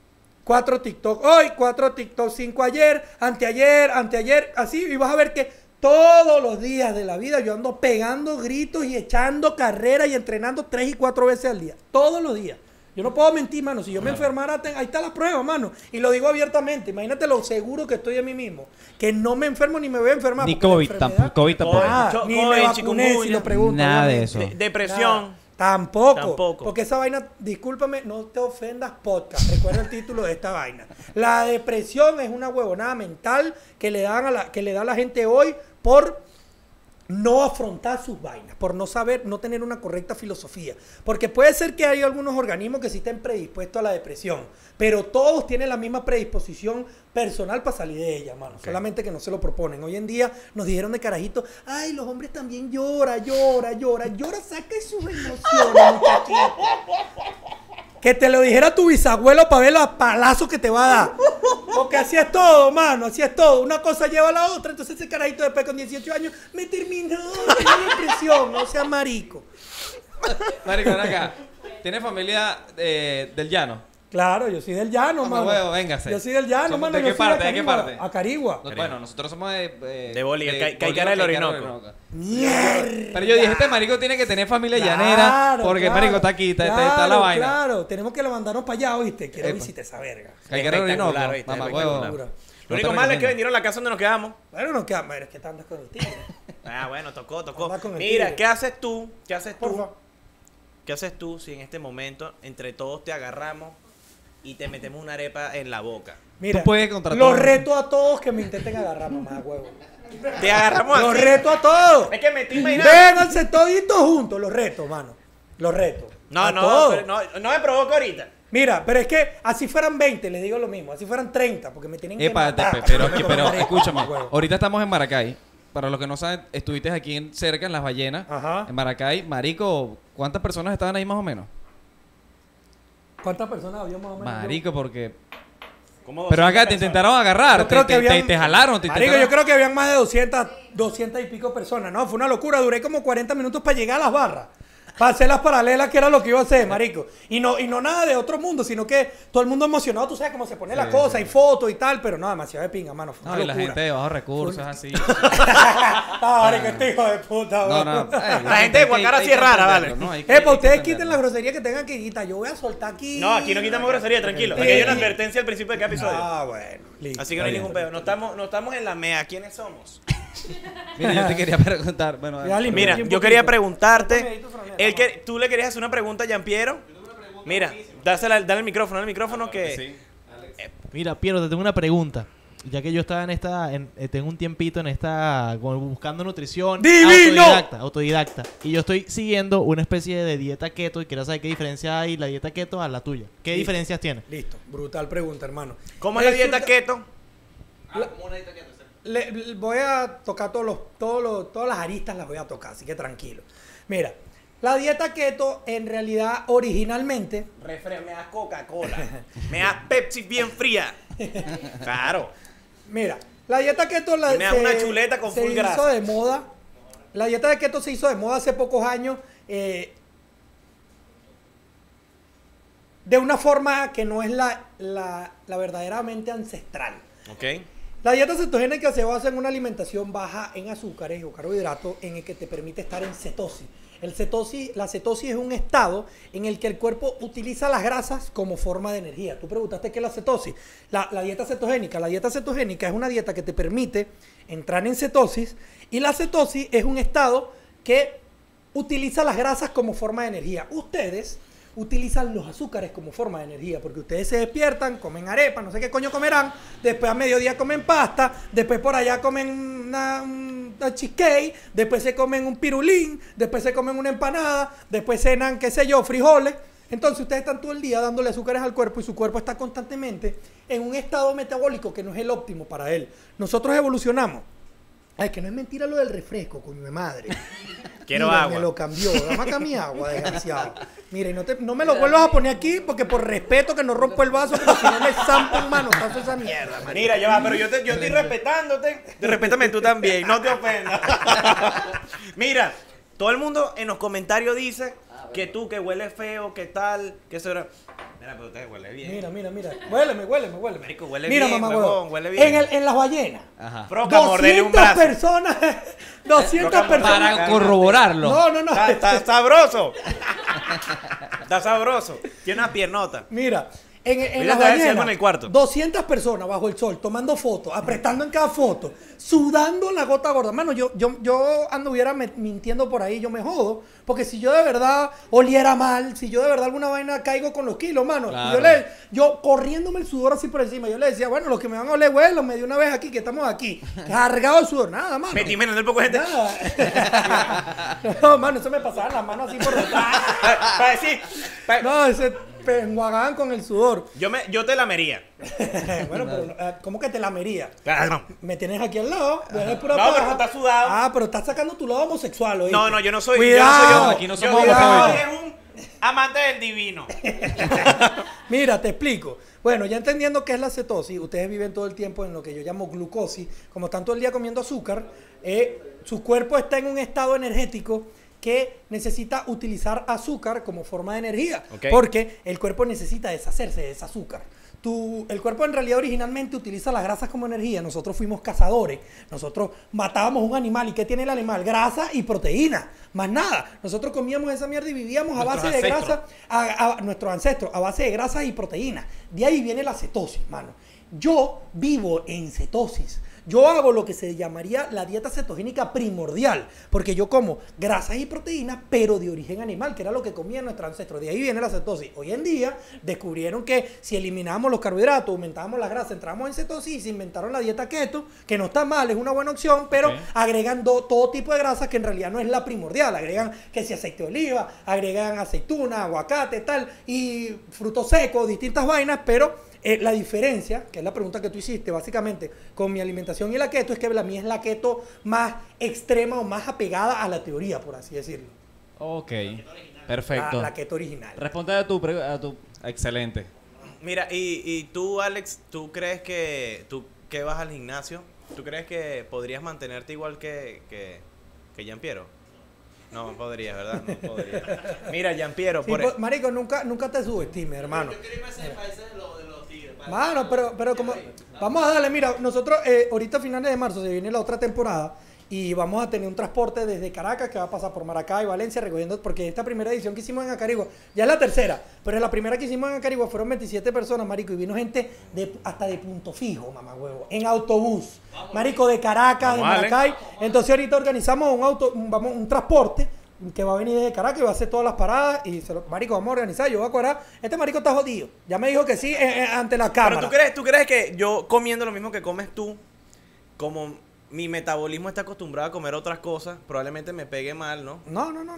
4 TikTok hoy, 4 TikTok, 5 ayer, anteayer, así. Y vas a ver que todos los días de la vida yo ando pegando gritos y echando carrera y entrenando 3 y 4 veces al día. Todos los días. Yo no puedo mentir, mano. Si yo me enfermara, ahí está la prueba, mano. Y lo digo abiertamente. Imagínate lo seguro que estoy de mí mismo. Que no me enfermo ni me voy a enfermar. Ni porque la COVID enfermedad- tampoco. COVID tampoco. Ni COVID, me vacuné, chikungunya. si lo pregunto. Nada de obviamente. eso. Depresión. Nada. Tampoco. Tampoco. Porque esa vaina, discúlpame, no te ofendas podcast. Recuerda el título de esta vaina. La depresión es una huevonada mental que le da a la gente hoy por no afrontar sus vainas, por no saber, no tener una correcta filosofía. Porque puede ser que hay algunos organismos que sí estén predispuestos a la depresión, pero todos tienen la misma predisposición personal para salir de ella, mano. Okay. Solamente que no se lo proponen. Hoy en día nos dijeron de carajito, ay, los hombres también llora, saca sus emociones, muchachito. Que te lo dijera tu bisabuelo para ver los palazos que te va a dar. Porque así es todo, mano, así es todo. Una cosa lleva a la otra. Entonces ese carajito después con 18 años me terminó, tenía depresión, no sea marico. Marico, ven acá. ¿Tienes familia del llano? Claro, yo soy del llano, Mamá mano. huevo, véngase. Yo soy del llano, Somos- mano. ¿de yo qué soy parte? ¿De qué Carigua, parte? A Carigua. Bueno, nosotros somos De Bolívar, de Caicara del Bolívar, Orinoco. Mierda. Pero yo dije, este marico tiene que tener familia llanera. Porque marico está aquí, está la vaina. Claro, tenemos que mandarnos para allá, ¿oíste? Quiero Epa. visitar esa verga. Caicara del Orinoco. Espectacular, ¿viste? Mamá Espectacular. huevo. Lo único malo es que vendieron la casa donde nos quedamos. Bueno, no queda, pero es que te andas con el tigre. Ah, bueno, tocó. Anda con el Mira, tigre. ¿qué haces tú? Porfa. ¿Qué haces tú si en este momento entre todos te agarramos y te metemos una arepa en la boca? Mira, Tú puedes contratar- los reto a todos que me intenten agarrar, mamá, huevo. Te agarramos Los así. reto a todos. Es que me estoy imaginando. Vénganse toditos juntos, los reto, mano. Los reto. No, A no, todos. pero no me provoca ahorita. Mira, pero es que así fueran 20, les digo lo mismo. Así fueran 30, porque me tienen que Epa, matar. pero Para comer arepa, escúchame. huevo. Ahorita estamos en Maracay. Para los que no saben, estuviste aquí cerca en Las Ballenas. Ajá. En Maracay. Marico, ¿cuántas personas estaban ahí más o menos? ¿Cuántas personas había más o menos? Marico, porque... ¿Cómo Pero 200 acá te personas? intentaron agarrar, Yo creo que te jalaron, te Marico, intentaron... yo creo que habían más de 200 y pico personas. No, fue una locura. Duré como 40 minutos para llegar a las barras. Para hacer las paralelas, que era lo que iba a hacer, marico. Y no nada de otro mundo, sino que todo el mundo emocionado, tú sabes cómo se pone la cosa, y fotos y tal, pero no, demasiado de pinga, mano. Fue una No, y la locura. gente de bajos recursos, así. Marico, este hijo de puta, No, bro. no. La gente de Guacara sí es rara, vale. Epa, ustedes quiten la grosería que tengan que quitar. Yo voy a soltar aquí. No, aquí no quitamos grosería, tranquilo. Aquí hay una advertencia al principio de cada episodio. Ah, bueno. Listo. Así que no hay ningún pedo. No estamos en la MEA. ¿Quiénes somos? Mira, yo te quería preguntar, bueno, Ya, limpio. Mira, un yo poquito. quería preguntarte. Tómame ahí tu franela. Tú le querías hacer una pregunta a Gianpiero. Mira, dale el micrófono que. Sí. Mira, Piero, te tengo una pregunta. Ya que yo estaba tengo un tiempito en esta, como buscando nutrición. ¡Divino! Autodidacta. Y yo estoy siguiendo una especie de dieta keto y quiero saber qué diferencia hay la dieta keto a la tuya. ¿Qué Listo. diferencias tiene? Brutal pregunta, hermano. ¿Cómo es la dieta Resulta- keto? Voy a tocar todas las aristas las voy a tocar, así que tranquilo. Mira, la dieta keto en realidad originalmente, Me da Coca-Cola. Me da Pepsi bien fría. Claro. mira, la dieta keto Y me da una chuleta con se full hizo grasa. de moda. La dieta de keto se hizo de moda hace pocos años de una forma que no es la verdaderamente ancestral. Ok. La dieta cetogénica se basa en una alimentación baja en azúcares o carbohidratos en el que te permite estar en cetosis. La cetosis es un estado en el que el cuerpo utiliza las grasas como forma de energía. Tú preguntaste qué es la cetosis. La dieta cetogénica. La dieta cetogénica es una dieta que te permite entrar en cetosis y la cetosis es un estado que utiliza las grasas como forma de energía. Ustedes utilizan los azúcares como forma de energía, porque ustedes se despiertan, comen arepa, no sé qué coño comerán, después a mediodía comen pasta, después por allá comen una cheesecake, después se comen un pirulín, después se comen una empanada, después cenan, qué sé yo, frijoles. Entonces ustedes están todo el día dándole azúcares al cuerpo y su cuerpo está constantemente en un estado metabólico que no es el óptimo para él. Nosotros evolucionamos. Ay, que no es mentira lo del refresco, coño de madre. Quiero Mira, agua. Me lo cambió. Dame acá mi agua, desgraciado. Mira, y no me lo vuelvas a poner aquí porque por respeto que no rompo el vaso, porque si no me zampo en mano, tazo esa mierda, man. Mira, ya va, pero yo estoy respetándote. Respétame tú también, no te ofendas. Mira, todo el mundo en los comentarios dice que tú, que hueles feo, que tal, que eso era. Mira, pero usted huele bien. Mira. Huéleme. Marico, huele Mira, bien, mamá, huevón, huevón. huele bien. En las ballenas. Ajá. Proca, mordele un brazo. personas. 200 Proca, personas. Para corroborarlo. No. Está sabroso. Está sabroso. Tiene una piernota. Mira, en Mira, las te voy a decir ballenas, algo en el cuarto. 200 personas bajo el sol, tomando fotos, apretando en cada foto, sudando la gota gorda. Mano, yo anduviera mintiendo por ahí, yo me jodo. Porque si yo de verdad oliera mal, si yo de verdad alguna vaina caigo con los kilos, mano. Claro. Yo corriéndome el sudor así por encima, yo le decía, bueno, los que me van a oler, huélanme de una vez aquí, que estamos aquí. Cargado de sudor, nada, mano. Metí menos del poco gente. Nada. No, mano, eso me pasaba las manos así por detrás. Para decir. No, ese enjuagaban con el sudor. Yo te lamería. Bueno, pero ¿cómo que te lamería? Claro. Me tienes aquí al lado. Es pura No, paja. pero está sudado. Ah, pero estás sacando tu lado homosexual, ¿oíste? No, yo no soy. Cuidado. Yo no soy Aquí no yo somos soy homofóbicos. un amante del divino. Mira, te explico. Bueno, ya entendiendo qué es la cetosis, ustedes viven todo el tiempo en lo que yo llamo glucosis. Como están todo el día comiendo azúcar, su cuerpo está en un estado energético que necesita utilizar azúcar como forma de energía. Ok. Porque el cuerpo necesita deshacerse de ese azúcar. El cuerpo en realidad originalmente utiliza las grasas como energía. Nosotros fuimos cazadores. Nosotros matábamos un animal. ¿Y qué tiene el animal? Grasa y proteína. Más nada. Nosotros comíamos esa mierda y vivíamos a base de grasa. Nuestros ancestros, a base de grasas y proteínas. De ahí viene la cetosis, mano. Yo vivo en cetosis. Yo hago lo que se llamaría la dieta cetogénica primordial, porque yo como grasas y proteínas, pero de origen animal, que era lo que comían nuestros ancestros. De ahí viene la cetosis. Hoy en día descubrieron que si eliminábamos los carbohidratos, aumentábamos la grasa, entramos en cetosis y se inventaron la dieta keto, que no está mal, es una buena opción, pero Ok. agregan todo tipo de grasas que en realidad no es la primordial. Agregan que si aceite de oliva, agregan aceituna, aguacate, tal, y frutos secos, distintas vainas, pero la diferencia, que es la pregunta que tú hiciste, básicamente, con mi alimentación y la keto, es que la mía es la keto más extrema o más apegada a la teoría, por así decirlo. Ok. Perfecto. La keto original. Responde a tu... Excelente. Mira, y tú, Alex, ¿tú crees que tú que vas al gimnasio, tú crees que podrías mantenerte igual que Gianpiero? No podrías, ¿verdad? No podría. Mira, Gianpiero, Sí, marico, nunca te subestimes, hermano. Yo quiero irme a ese país de los tigres. Mano, pero como... Vamos a darle, mira, nosotros ahorita a finales de marzo se viene la otra temporada y vamos a tener un transporte desde Caracas que va a pasar por Maracay, Valencia, recogiendo, porque esta primera edición que hicimos en Acarigua, ya es la tercera, pero en la primera que hicimos en Acarigua fueron 27 personas, marico, y vino gente hasta de Punto Fijo, mamá huevo, en autobús, marico, de Caracas, Vamos, de Maracay. Entonces ahorita organizamos un transporte que va a venir desde Caracas y va a hacer todas las paradas y marico, vamos a organizar, yo voy a cuadrar. Este marico está jodido, ya me dijo que sí ante la cámara. Pero ¿tú crees que yo comiendo lo mismo que comes tú, como mi metabolismo está acostumbrado a comer otras cosas, probablemente me pegue mal, ¿no?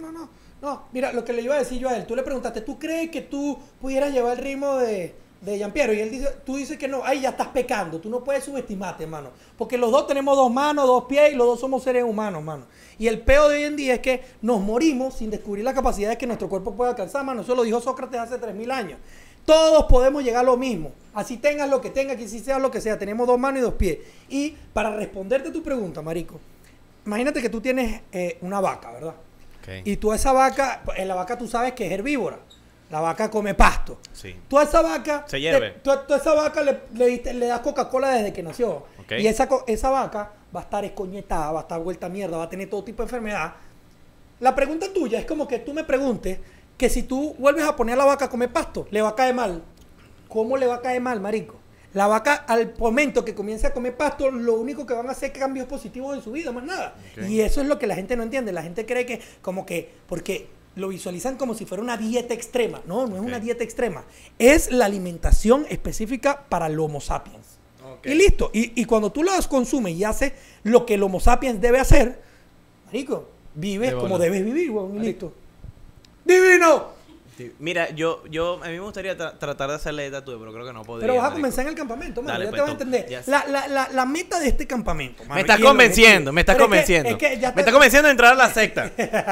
No, mira, lo que le iba a decir yo a él, tú le preguntaste, ¿tú crees que tú pudieras llevar el ritmo de Gianpiero? Y él dice, tú dices que no, ahí ya estás pecando, tú no puedes subestimarte, hermano, porque los dos tenemos 2 manos, 2 pies y los dos somos seres humanos, mano. Y el peo de hoy en día es que nos morimos sin descubrir las capacidades que nuestro cuerpo puede alcanzar, mano. Eso lo dijo Sócrates hace 3000 años. Todos podemos llegar a lo mismo. Así tengas lo que tengas, que si seas lo que sea. Tenemos 2 manos y 2 pies. Y para responderte tu pregunta, marico, imagínate que tú tienes una vaca, ¿verdad? Okay. Y tú a esa vaca, la vaca tú sabes que es herbívora. La vaca come pasto. Sí. Tú a esa vaca... Se hierve. Tú a esa vaca le das Coca-Cola desde que nació. Okay. Y esa vaca va a estar escoñetada, va a estar vuelta a mierda, va a tener todo tipo de enfermedad. La pregunta tuya es como que tú me preguntes que si tú vuelves a poner a la vaca a comer pasto, le va a caer mal. ¿Cómo le va a caer mal, marico? La vaca, al momento que comience a comer pasto, lo único que van a hacer cambios positivos en su vida, más nada. Okay. Y eso es lo que la gente no entiende. La gente cree que, como que, porque lo visualizan como si fuera una dieta extrema. No es una dieta extrema. Es la alimentación específica para el Homo sapiens. Okay. Y listo. Y cuando tú las consumes y haces lo que el Homo sapiens debe hacer, marico, vives como debes vivir, weón, y listo. ¡Divino! Sí. Mira, a mí me gustaría tratar de hacerle dieta tuya, pero creo que no podría. Pero vas a marico. comenzar en el campamento, mano. Dale, Ya pues, te vas a entender. yes. La meta de este campamento, mano, Me estás y el convenciendo, objetivo. me estás Pero convenciendo. es que ya Me estás convenciendo de entrar a la secta.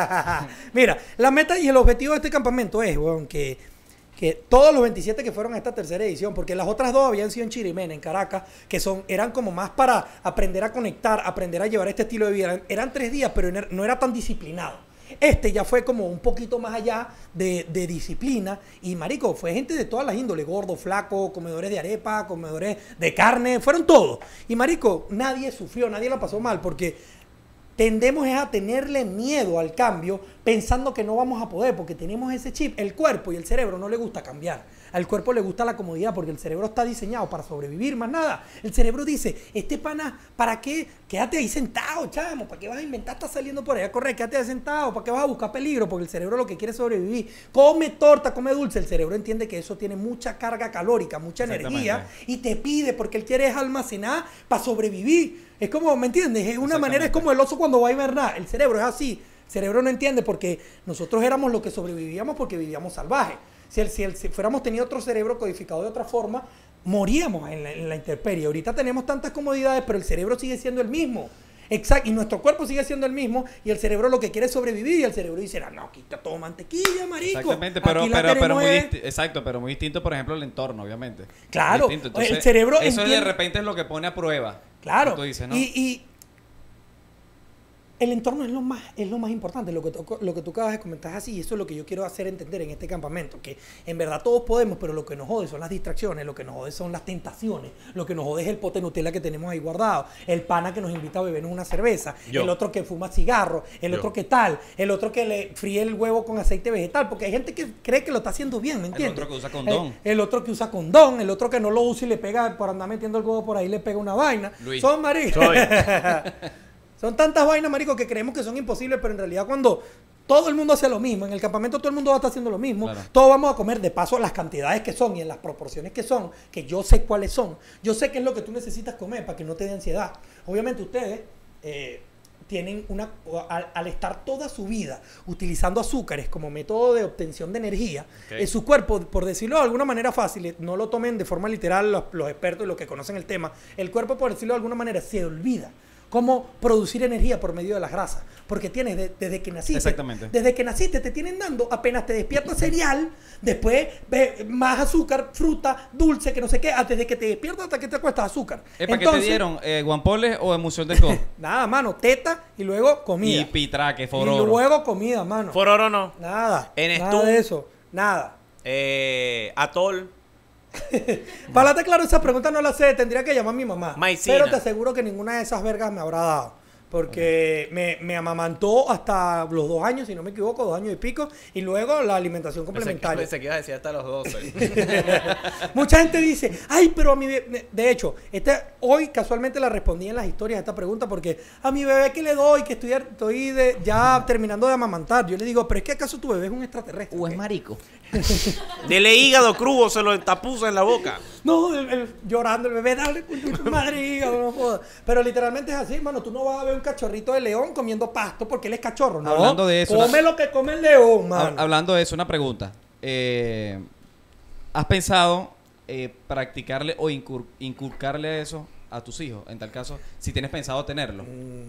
Mira, la meta y el objetivo de este campamento es, weón, que todos los 27 que fueron a esta tercera edición, porque las otras 2 habían sido en Chirimena, en Caracas, que eran como más para aprender a conectar, aprender a llevar este estilo de vida. Eran 3 días, pero no era tan disciplinado. Este ya fue como un poquito más allá de disciplina. Y marico, fue gente de todas las índoles, gordo, flaco, comedores de arepa, comedores de carne, fueron todos. Y marico, nadie sufrió, nadie la pasó mal, porque tendemos a tenerle miedo al cambio pensando que no vamos a poder, porque tenemos ese chip. El cuerpo y el cerebro no le gusta cambiar. Al cuerpo le gusta la comodidad porque el cerebro está diseñado para sobrevivir, más nada. El cerebro dice, este pana, ¿para qué? Quédate ahí sentado, chamo. ¿Para qué vas a inventar? Estás saliendo por allá a correr, quédate ahí sentado. ¿Para qué vas a buscar peligro? Porque el cerebro lo que quiere es sobrevivir. Come torta, come dulce. El cerebro entiende que eso tiene mucha carga calórica, mucha energía y te pide porque él quiere almacenar para sobrevivir. Es como, ¿me entiendes? Es una manera, es como el oso cuando va a hibernar. El cerebro es así. El cerebro no entiende porque nosotros éramos los que sobrevivíamos porque vivíamos salvajes. Si fuéramos tenido otro cerebro codificado de otra forma, moríamos en la intemperie. Ahorita tenemos tantas comodidades, pero el cerebro sigue siendo el mismo. Exacto, y nuestro cuerpo sigue siendo el mismo y el cerebro lo que quiere es sobrevivir y el cerebro dice, no, aquí está todo mantequilla, marico. Exactamente, pero muy distinto, por ejemplo, el entorno, obviamente. Claro, Entonces, el cerebro eso entiende... de repente es lo que pone a prueba. Claro, tú dices, ¿no? y el entorno es lo más importante, lo que tú acabas de comentar es así, y eso es lo que yo quiero hacer entender en este campamento, que en verdad todos podemos, pero lo que nos jode son las distracciones, lo que nos jode son las tentaciones, lo que nos jode es el pote Nutella que tenemos ahí guardado, el pana que nos invita a bebernos una cerveza, el otro que fuma cigarro, el otro que tal, el otro que le fríe el huevo con aceite vegetal, porque hay gente que cree que lo está haciendo bien, ¿me entiendes? El otro que usa condón. El otro que usa condón, el otro que no lo usa y le pega, por andar metiendo el huevo por ahí, le pega una vaina. Luis. Son maricos. Son tantas vainas, marico, que creemos que son imposibles, pero en realidad cuando todo el mundo hace lo mismo, en el campamento todo el mundo va a estar haciendo lo mismo, claro. Todos vamos a comer de paso las cantidades que son y en las proporciones que son, que yo sé cuáles son, yo sé qué es lo que tú necesitas comer para que no te dé ansiedad. Obviamente ustedes tienen al estar toda su vida utilizando azúcares como método de obtención de energía, su cuerpo, por decirlo de alguna manera fácil, no lo tomen de forma literal los expertos y los que conocen el tema, el cuerpo, por decirlo de alguna manera, se olvida. cómo producir energía por medio de las grasas. Porque tienes desde que naciste. Exactamente. Desde que naciste te tienen dando, apenas te despiertas cereal, después más azúcar, fruta, dulce, que no sé qué, desde que te despiertas hasta que te acuestas azúcar. ¿Para qué te dieron? ¿Guampoles o emulsión de co? Nada, mano, teta y luego comida. Y pitraque, Y fororo. luego comida, mano. Fororo no. Nada. En nada Stun. de eso. Nada. Atol. Para darte claro, esa pregunta no la sé, tendría que llamar a mi mamá. Maicina. Pero te aseguro que ninguna de esas vergas me habrá dado. Porque me amamantó hasta los 2 años, si no me equivoco, 2 años y pico. Y luego la alimentación complementaria. Pensé que ibas a decir hasta los 12. Mucha gente dice, ay, pero a mi bebé... De hecho, hoy casualmente la respondí en las historias a esta pregunta porque a mi bebé que le doy, que estoy ya terminando de amamantar. Yo le digo, pero es que ¿acaso tu bebé es un extraterrestre? ¿O es ¿Qué? marico? Dele hígado crudo, se lo tapuza en la boca. No, llorando el bebé, dale, tu madre, hígado, no jodas. Pero literalmente es así, hermano. Tú no vas a ver un cachorrito de león comiendo pasto porque él es cachorro, ¿no? Hablando de eso, Come lo que come el león, mano. Hablando de eso, una pregunta. ¿Has pensado practicarle o inculcarle eso a tus hijos? En tal caso, si tienes pensado tenerlo.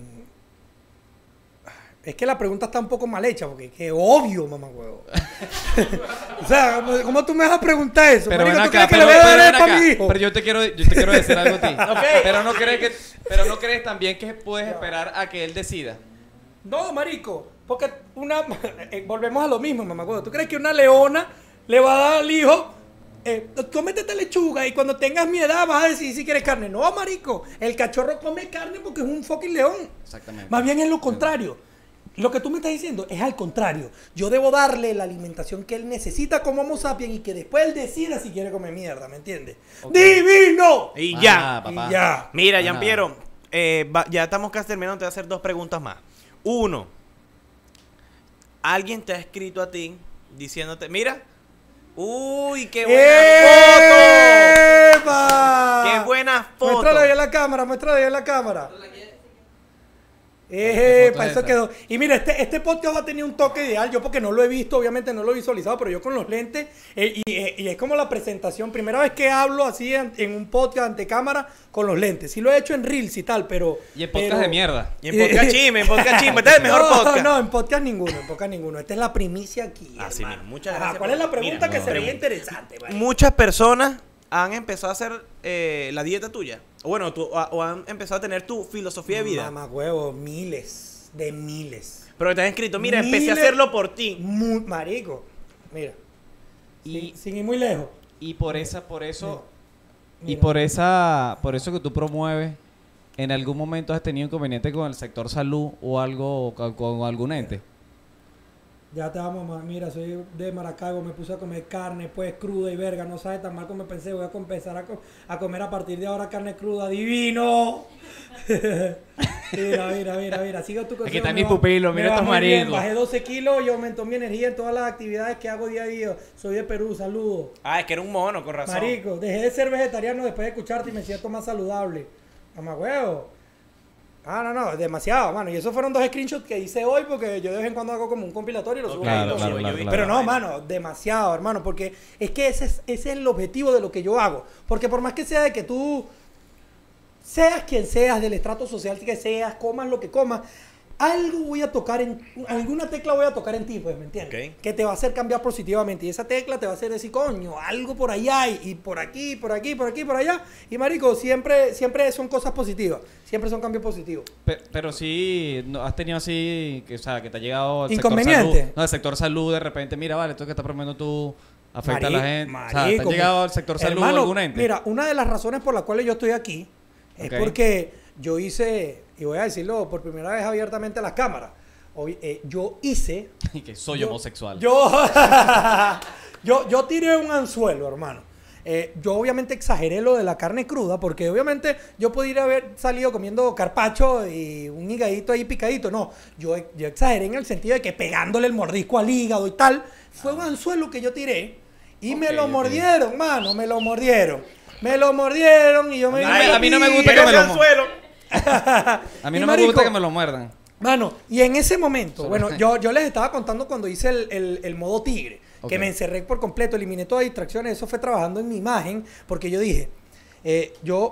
Es que la pregunta está un poco mal hecha, porque es obvio, mamá huevo. O sea, ¿cómo tú me vas a preguntar eso? Pero Marico, ven ¿tú acá, crees que pero, le voy a pero dar ven para mi acá. hijo? Pero yo te quiero decir algo a ti. Pero no crees también que puedes esperar a que él decida. No, marico, porque volvemos a lo mismo, mamá huevo. ¿Tú crees que una leona le va a dar al hijo? Cómete esta lechuga y cuando tengas mi edad vas a decidir si quieres carne. No, marico. El cachorro come carne porque es un fucking león. Exactamente. Más bien es lo contrario. Lo que tú me estás diciendo es al contrario. Yo debo darle la alimentación que él necesita como Homo sapiens y que después él decida si quiere comer mierda, ¿me entiendes? Ok. ¡Divino! Y ya. Papá. Y ya. Mira, Ah. Gianpiero, ya estamos casi terminando. Te voy a hacer 2 preguntas más. 1. ¿Alguien te ha escrito a ti diciéndote, mira, uy, qué buena foto? ¡Epa! ¡Qué buena foto! Muéstralo ahí en la cámara, muéstralo ahí en la cámara. ¿Qué foto Para es eso esa? quedó. Y mira, este podcast va a tener un toque ideal. Yo porque no lo he visto, obviamente no lo he visualizado, pero yo con los lentes, y es como la presentación. Primera vez que hablo así en un podcast ante cámara con los lentes. Sí lo he hecho en Reels y tal, pero... Y en podcast de mierda. Y en podcast chisme, Este es el mejor no, podcast. No, en podcast ninguno. Esta es la primicia aquí. Así hermano. mismo. Muchas Ajá, gracias ¿cuál por- es la pregunta Mira, que se veía pregunta. interesante? Vale? Muchas personas han empezado a hacer la dieta tuya. O bueno, o han empezado a tener tu filosofía de vida. Mamá huevo, miles. Pero te han escrito, mira, empecé a Miles. hacerlo por ti. Marico. Mira. Y, Sin ir muy lejos. y por eso Mira. por eso que tú promueves, ¿en algún momento has tenido inconveniente con el sector salud o algo con algún ente? Ya te vamos, mamá. Mira, soy de Maracaibo, me puse a comer carne, pues cruda y verga. No sabes tan mal como pensé. Voy a empezar a comer a partir de ahora carne cruda. ¡Divino! Mira. Sigo tu consejo. Aquí están me mis va- pupilos, me mira va estos muy bien. maricos. Bajé 12 kilos y aumentó mi energía en todas las actividades que hago día a día. Soy de Perú, saludos. Ah, es que era un mono, con razón. Marico, dejé de ser vegetariano después de escucharte y me siento más saludable. Mamá huevo. No, demasiado, mano. Y esos fueron 2 screenshots que hice hoy porque yo de vez en cuando hago como un compilatorio y lo subo. Claro, a TikTok. claro, claro, Pero claro. no, mano, demasiado, hermano, porque es que ese es el objetivo de lo que yo hago. Porque por más que sea de que tú seas quien seas, del estrato social que seas, comas lo que comas, algo voy a tocar alguna tecla voy a tocar en ti, pues, ¿me entiendes? Ok. Que te va a hacer cambiar positivamente. Y esa tecla te va a hacer decir, coño, algo por ahí hay, y por aquí, por allá. Y marico, siempre son cosas positivas. Siempre son cambios positivos. Pero sí, no, has tenido así, que, o sea, que te ha llegado el Inconveniente. sector salud. No, el sector salud de repente, mira, vale, esto que estás promoviendo tú afecta a la gente. O sea, ¿te ha Marico, llegado al sector salud hermano, algún ente? Mira, una de las razones por las cuales yo estoy aquí es Ok. porque yo hice, y voy a decirlo por primera vez abiertamente a las cámaras, yo hice... Y que soy yo- homosexual. Yo tiré un anzuelo, hermano. Yo obviamente exageré lo de la carne cruda porque obviamente yo podría haber salido comiendo carpaccio y un higadito ahí picadito. No, yo exageré en el sentido de que pegándole el mordisco al hígado y tal. Fue un anzuelo que yo tiré y me lo Ok. mordieron, mano, me lo mordieron. Me lo mordieron y yo me... Ay, a mí no me gusta Pero que me ese lo anzuelo. A mí Y no marico, me gusta que me lo muerdan. Mano, y en ese momento, Solo- bueno, yo les estaba contando cuando hice el modo tigre, Ok. que me encerré por completo, eliminé todas las distracciones, eso fue trabajando en mi imagen, porque yo dije, yo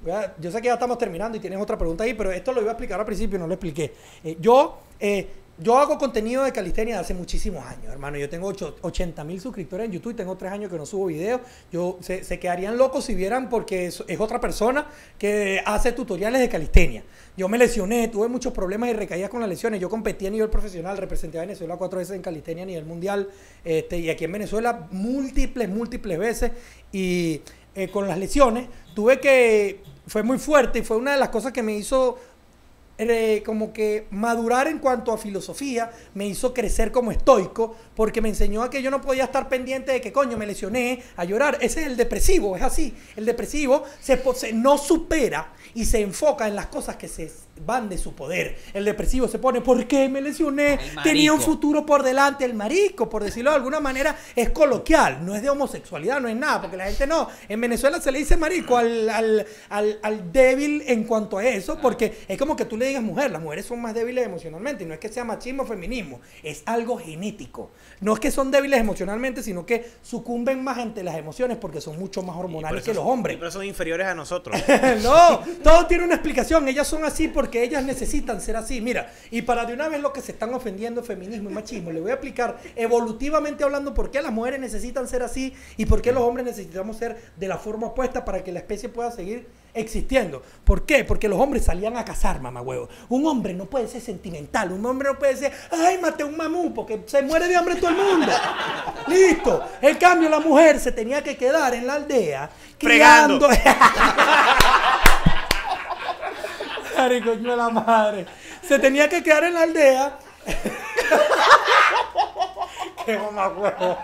Yo sé que ya estamos terminando y tienes otra pregunta ahí, pero esto lo iba a explicar al principio y no lo expliqué. Yo hago contenido de calistenia hace muchísimos años, hermano. Yo tengo 80,000 suscriptores en YouTube, tengo 3 años que no subo videos. Se quedarían locos si vieran, porque es otra persona que hace tutoriales de calistenia. Yo me lesioné, tuve muchos problemas y recaídas con las lesiones. Yo competí a nivel profesional, representé a Venezuela 4 veces en calistenia a nivel mundial, y aquí en Venezuela múltiples veces. Y con las lesiones fue muy fuerte y fue una de las cosas que me hizo como que madurar en cuanto a filosofía, me hizo crecer como estoico, porque me enseñó a que yo no podía estar pendiente de que coño me lesioné, a llorar. Ese es el depresivo, es así. El depresivo no supera y se enfoca en las cosas que se van de su poder. El depresivo se pone, ¿por qué me lesioné? Tenía un futuro por delante. El marico, por decirlo de alguna manera, es coloquial, no es de homosexualidad, no es nada, porque la gente no. En Venezuela se le dice marico al débil en cuanto a eso, porque es como que tú le digas mujer. Las mujeres son más débiles emocionalmente, y no es que sea machismo o feminismo, es algo genético. No es que son débiles emocionalmente, sino que sucumben más ante las emociones porque son mucho más hormonales que los hombres. Pero son inferiores a nosotros. No, todo tiene una explicación. Ellas son así porque ellas necesitan ser así. Mira, y para de una vez lo que se están ofendiendo, feminismo y machismo, le voy a explicar evolutivamente hablando por qué las mujeres necesitan ser así y por qué los hombres necesitamos ser de la forma opuesta para que la especie pueda seguir existiendo. ¿Por qué? Porque los hombres salían a cazar, mamagüevo. Un hombre no puede ser sentimental, un hombre no puede ser, ay, maté un mamú, porque se muere de hambre todo el mundo. Listo. En cambio, la mujer se tenía que quedar en la aldea fregando. Marico, yo la madre. Se tenía que quedar en la aldea. Qué mamagüevo.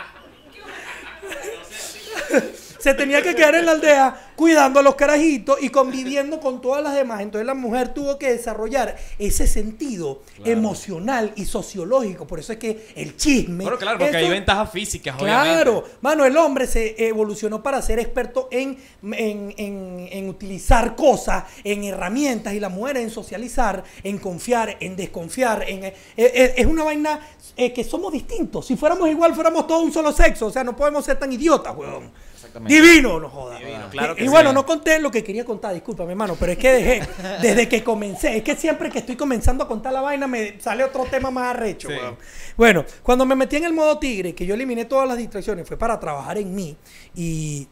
Se tenía que quedar en la aldea cuidando a los carajitos y conviviendo con todas las demás. Entonces la mujer tuvo que desarrollar ese sentido emocional y sociológico. Por eso es que el chisme... Bueno, claro, porque hay ventajas físicas, claro, obviamente. Mano, el hombre se evolucionó para ser experto en utilizar cosas, en herramientas, y la mujer en socializar, en confiar, en desconfiar. Es una vaina que somos distintos. Si fuéramos igual, fuéramos todos un solo sexo. O sea, no podemos ser tan idiotas, weón. Divino, no jodas. Divino, claro que y sí. bueno, no conté lo que quería contar, discúlpame, hermano, pero es que desde que comencé, es que siempre que estoy comenzando a contar la vaina me sale otro tema más arrecho, sí. weón. Bueno, cuando me metí en el modo tigre, que yo eliminé todas las distracciones, fue para trabajar en mí, y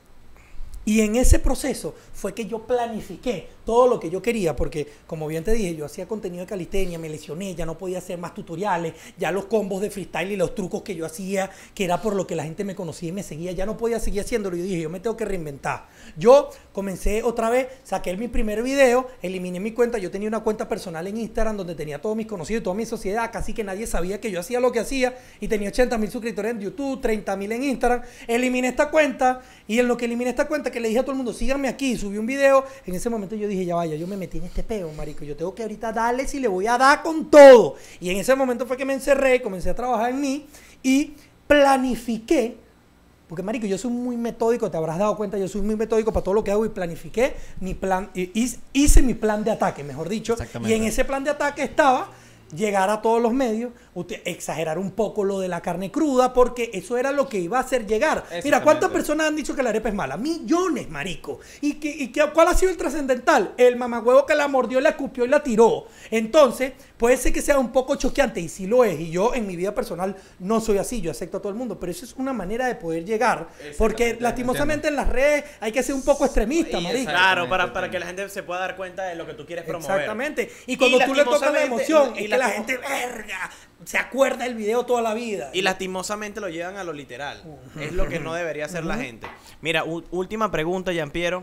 en ese proceso fue que yo planifiqué todo lo que yo quería, porque como bien te dije, yo hacía contenido de calistenia, me lesioné, ya no podía hacer más tutoriales, ya los combos de freestyle y los trucos que yo hacía, que era por lo que la gente me conocía y me seguía, ya no podía seguir haciéndolo. Y yo dije, yo me tengo que reinventar. Yo comencé otra vez, saqué mi primer video, eliminé mi cuenta. Yo tenía una cuenta personal en Instagram donde tenía todos mis conocidos y toda mi sociedad, casi que nadie sabía que yo hacía lo que hacía, y tenía 80,000 suscriptores en YouTube, 30,000 en Instagram. Eliminé esta cuenta, y en lo que eliminé esta cuenta, que le dije a todo el mundo, síganme aquí, subí un video. En ese momento yo dije, ya vaya, yo me metí en este peo, marico, yo tengo que ahorita darle, si le voy a dar con todo. Y en ese momento fue que me encerré, comencé a trabajar en mí y planifiqué, porque marico, yo soy muy metódico, te habrás dado cuenta, yo soy muy metódico para todo lo que hago, y planifiqué mi plan, hice mi plan de ataque, mejor dicho. Y en ese plan de ataque estaba llegar a todos los medios, exagerar un poco lo de la carne cruda, porque eso era lo que iba a hacer llegar. Mira, ¿cuántas personas han dicho que la arepa es mala? Millones, marico. ¿Cuál ha sido el trascendental? El mamagüevo que la mordió, la escupió y la tiró. Entonces, puede ser que sea un poco choqueante, y sí lo es. Y yo, en mi vida personal, no soy así. Yo acepto a todo el mundo. Pero eso es una manera de poder llegar. Porque, lastimosamente, en las redes hay que ser un poco extremista, marico. Claro, para que la gente se pueda dar cuenta de lo que tú quieres promover. Exactamente. Y cuando tú le tocas la emoción, es que la gente, verga, se acuerda del video toda la vida. Y lastimosamente lo llevan a lo literal. Es lo que no debería hacer la gente. Mira, última pregunta, Gianpiero.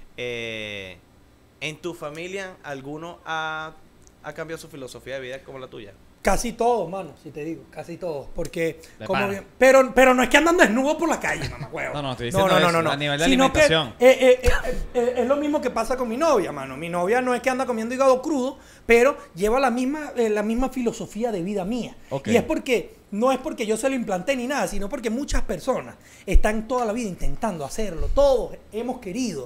¿En tu familia alguno ha cambiado su filosofía de vida como la tuya? Casi todos, mano, si te digo, casi todos, porque como bien, pero no es que andan desnudos por la calle, mamá, huevo. No, estoy diciendo eso, a nivel de alimentación. Es lo mismo que pasa con mi novia, mano. Mi novia no es que anda comiendo hígado crudo, pero lleva la misma filosofía de vida mía. Okay. Y es porque no es porque yo se lo implanté ni nada, sino porque muchas personas están toda la vida intentando hacerlo. Todos hemos querido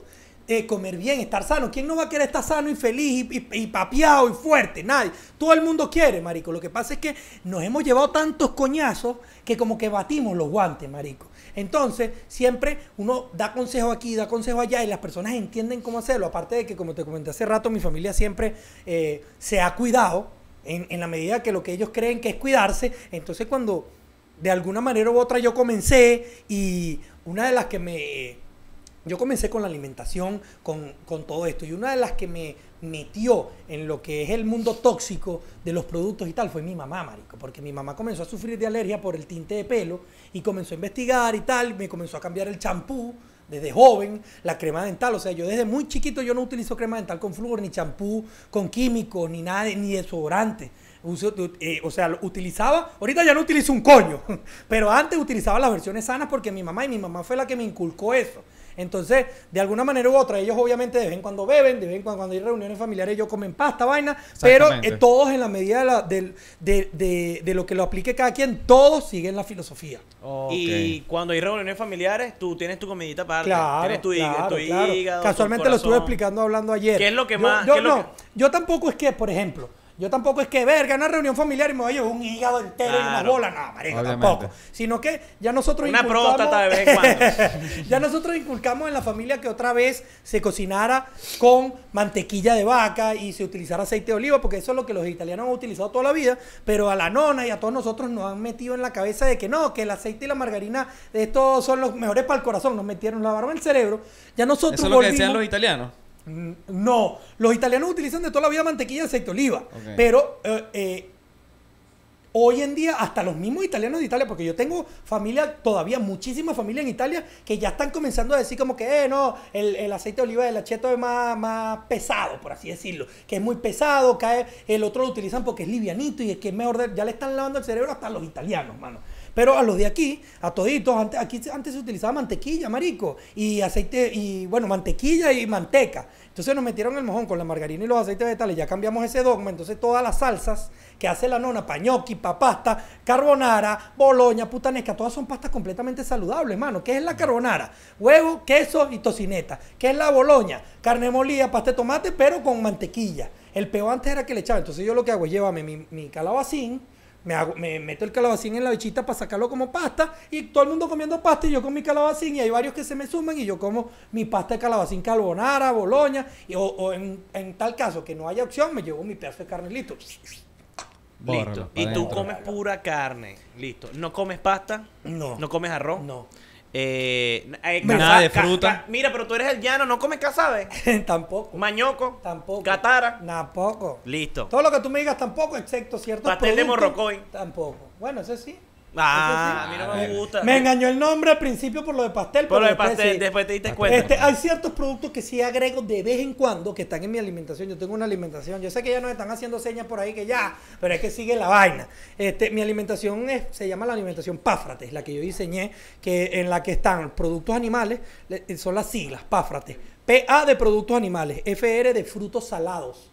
comer bien, estar sano. ¿Quién no va a querer estar sano y feliz y papeado y fuerte? Nadie. Todo el mundo quiere, marico. Lo que pasa es que nos hemos llevado tantos coñazos que como que batimos los guantes, marico. Entonces, siempre uno da consejo aquí, da consejo allá y las personas entienden cómo hacerlo. Aparte de que, como te comenté hace rato, mi familia siempre se ha cuidado en la medida que lo que ellos creen que es cuidarse. Entonces, cuando de alguna manera u otra yo comencé y una de las que yo comencé con la alimentación, con todo esto, y una de las que me metió en lo que es el mundo tóxico de los productos y tal fue mi mamá, marico, porque mi mamá comenzó a sufrir de alergia por el tinte de pelo y comenzó a investigar y tal, me comenzó a cambiar el champú desde joven, la crema dental, o sea, yo desde muy chiquito yo no utilizo crema dental con flúor, ni champú con químicos, ni nada, ni desodorante. O sea, utilizaba, ahorita ya no utilizo un coño, pero antes utilizaba las versiones sanas porque mi mamá fue la que me inculcó eso. Entonces, de alguna manera u otra, ellos obviamente de vez en cuando beben, de vez en cuando hay reuniones familiares, ellos comen pasta, vaina, pero todos en la medida de lo que lo aplique cada quien, todos siguen la filosofía. Y cuando hay reuniones familiares, tú tienes tu comidita aparte, Claro, tienes tu claro. hígado, Casualmente tu lo estuve corazón. explicando hablando ayer. ¿Qué es lo que Yo- más- Yo, qué es lo no, yo tampoco es que, por ejemplo, verga, una reunión familiar y me voy a llevar un hígado entero y una Claro. bola. No, marico, Obviamente. tampoco. Sino que ya nosotros Una próstata de vez en cuando. ya nosotros inculcamos en la familia que otra vez se cocinara con mantequilla de vaca y se utilizara aceite de oliva, porque eso es lo que los italianos han utilizado toda la vida, pero a la nona y a todos nosotros nos han metido en la cabeza de que no, que el aceite y la margarina, estos son los mejores para el corazón, nos lavaron el cerebro. Ya nosotros Eso es lo que decían volvimos- los italianos. No, los italianos utilizan de toda la vida mantequilla y aceite de oliva, Ok. pero hoy en día hasta los mismos italianos de Italia, porque yo tengo familia, todavía muchísima familia en Italia, que ya están comenzando a decir como que no, el aceite de oliva del acheto es más pesado, por así decirlo, que es muy pesado, el otro lo utilizan porque es livianito y es que es mejor, ya le están lavando el cerebro hasta los italianos, mano. Pero a los de aquí, a toditos, antes se utilizaba mantequilla, marico, y aceite, y bueno, mantequilla y manteca. Entonces nos metieron el mojón con la margarina y los aceites vegetales, ya cambiamos ese dogma, entonces todas las salsas que hace la nona, pa' gnocchi, pa' pasta, carbonara, boloña, putanesca, todas son pastas completamente saludables, mano. ¿Qué es la carbonara? Huevo, queso y tocineta. ¿Qué es la boloña? Carne molida, pasta de tomate, pero con mantequilla. El peo antes era que le echaba, entonces yo lo que hago es llévame mi calabacín, me meto el calabacín en la bichita para sacarlo como pasta y todo el mundo comiendo pasta y yo con mi calabacín y hay varios que se me suman y yo como mi pasta de calabacín carbonara, boloña o en tal caso que no haya opción me llevo mi pedazo de carne listo. Bórralo, Listo. pa' Y tú dentro. comes pura carne. Listo. ¿No comes pasta? No. ¿No comes arroz? No. Nada de fruta. Mira, pero tú eres el llano, no comes casabe. Tampoco. Mañoco. Tampoco. Catara. Tampoco. Listo. Todo lo que tú me digas tampoco, excepto ciertos Pastel de productos, morrocoy. Tampoco. Bueno, eso sí. Ah, a Eso mí no Ah, me gusta. Me engañó el nombre al principio por lo de pastel. Por lo pero de pastel, sí. después te diste cuenta. Hay ciertos productos que sí agrego de vez en cuando que están en mi alimentación. Yo tengo una alimentación. Yo sé que ya nos están haciendo señas por ahí que ya, pero es que sigue la vaina. Mi alimentación se llama la alimentación Páfrates, la que yo diseñé, en la que están productos animales, son las siglas, Páfrates. PA de productos animales, FR de frutos salados.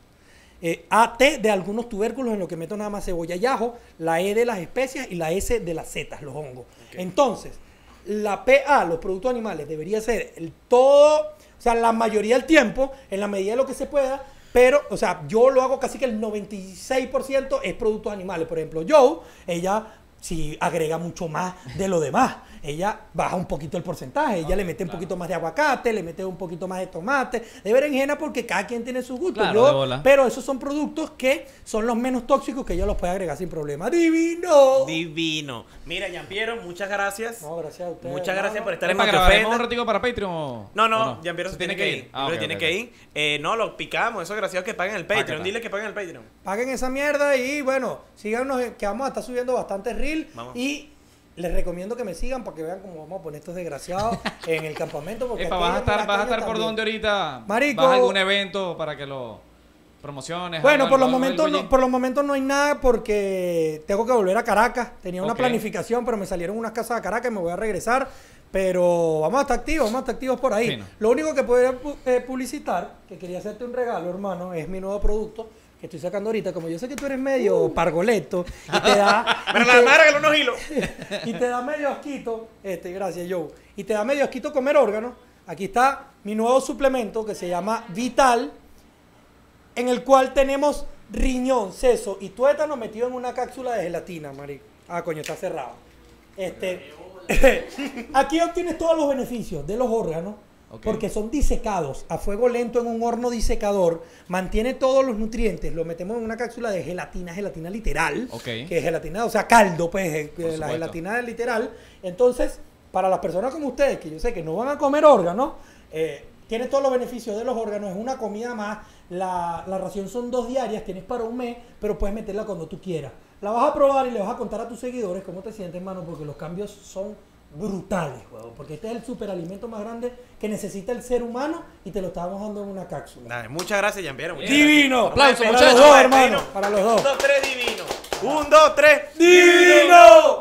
AT de algunos tubérculos en lo que meto nada más cebolla y ajo, la E de las especias y la S de las setas, los hongos. Okay. Entonces, la PA, los productos animales, debería ser todo, o sea, la mayoría del tiempo, en la medida de lo que se pueda, pero, o sea, yo lo hago casi que el 96% es productos animales. Por ejemplo, Joe, ella sí agrega mucho más de lo demás. Ella baja un poquito el porcentaje, ella le mete un poquito más de aguacate, le mete un poquito más de tomate, de berenjena, porque cada quien tiene sus gustos. Claro, de bola. Pero esos son productos que son los menos tóxicos que ella los puede agregar sin problema. ¡Divino! Divino. Mira, Jean-Pierre, muchas gracias. No, gracias a ustedes. Muchas gracias por estar en ¿Para No Te grabaremos un Ofendas. ratico para Patreon o No, o no, Jean-Pierre se tiene que ir. Ah, Se ok, tiene ok, que ok. ir. No, lo picamos. Eso es gracioso que paguen el Patreon. Págata. Dile que paguen el Patreon. Paguen esa mierda y bueno, síganos que vamos a estar subiendo bastantes reels. Vamos. Y les recomiendo que me sigan para que vean cómo vamos a poner estos desgraciados en el campamento. Porque Epa, aquí vas a hay estar por maracañas dónde también. ahorita. Marico. ¿Vas a algún evento para que lo promociones? Bueno, algo, por los algo, momentos algo no, allí? por los momentos no hay nada porque tengo que volver a Caracas. Tenía una Ok. planificación, pero me salieron unas casas de Caracas y me voy a regresar. Pero vamos a estar activos por ahí. Fino. Lo único que podría publicitar, que quería hacerte un regalo, hermano, es mi nuevo producto que estoy sacando ahorita. Como yo sé que tú eres medio pargoleto y te da... Pero y la te- madre que unos hilos. y te da medio asquito, gracias Joe, y te da medio asquito comer órganos, Aquí está mi nuevo suplemento que se llama Vital, en el cual tenemos riñón, seso y tuétano metido en una cápsula de gelatina, marico. Ah, coño, está cerrado. Aquí obtienes todos los beneficios de los órganos, porque son disecados a fuego lento en un horno disecador, mantiene todos los nutrientes, lo metemos en una cápsula de gelatina literal, que es gelatina, o sea, caldo, pues, la gelatina es literal. Entonces, para las personas como ustedes, que yo sé que no van a comer órganos, tiene todos los beneficios de los órganos, es una comida más, la ración son 2 diarias, tienes para un mes, pero puedes meterla cuando tú quieras. La vas a probar y le vas a contar a tus seguidores cómo te sientes, hermano, porque los cambios son brutales, huevón, porque este es el superalimento más grande que necesita el ser humano y te lo estamos dando en una cápsula. Dale, muchas gracias, Jean-Pierre. ¡Divino! Aplausos, Para muchachos. los dos, hermano, para los dos. 1, 2, 3, divino. 1, 2, 3, ¡Divino!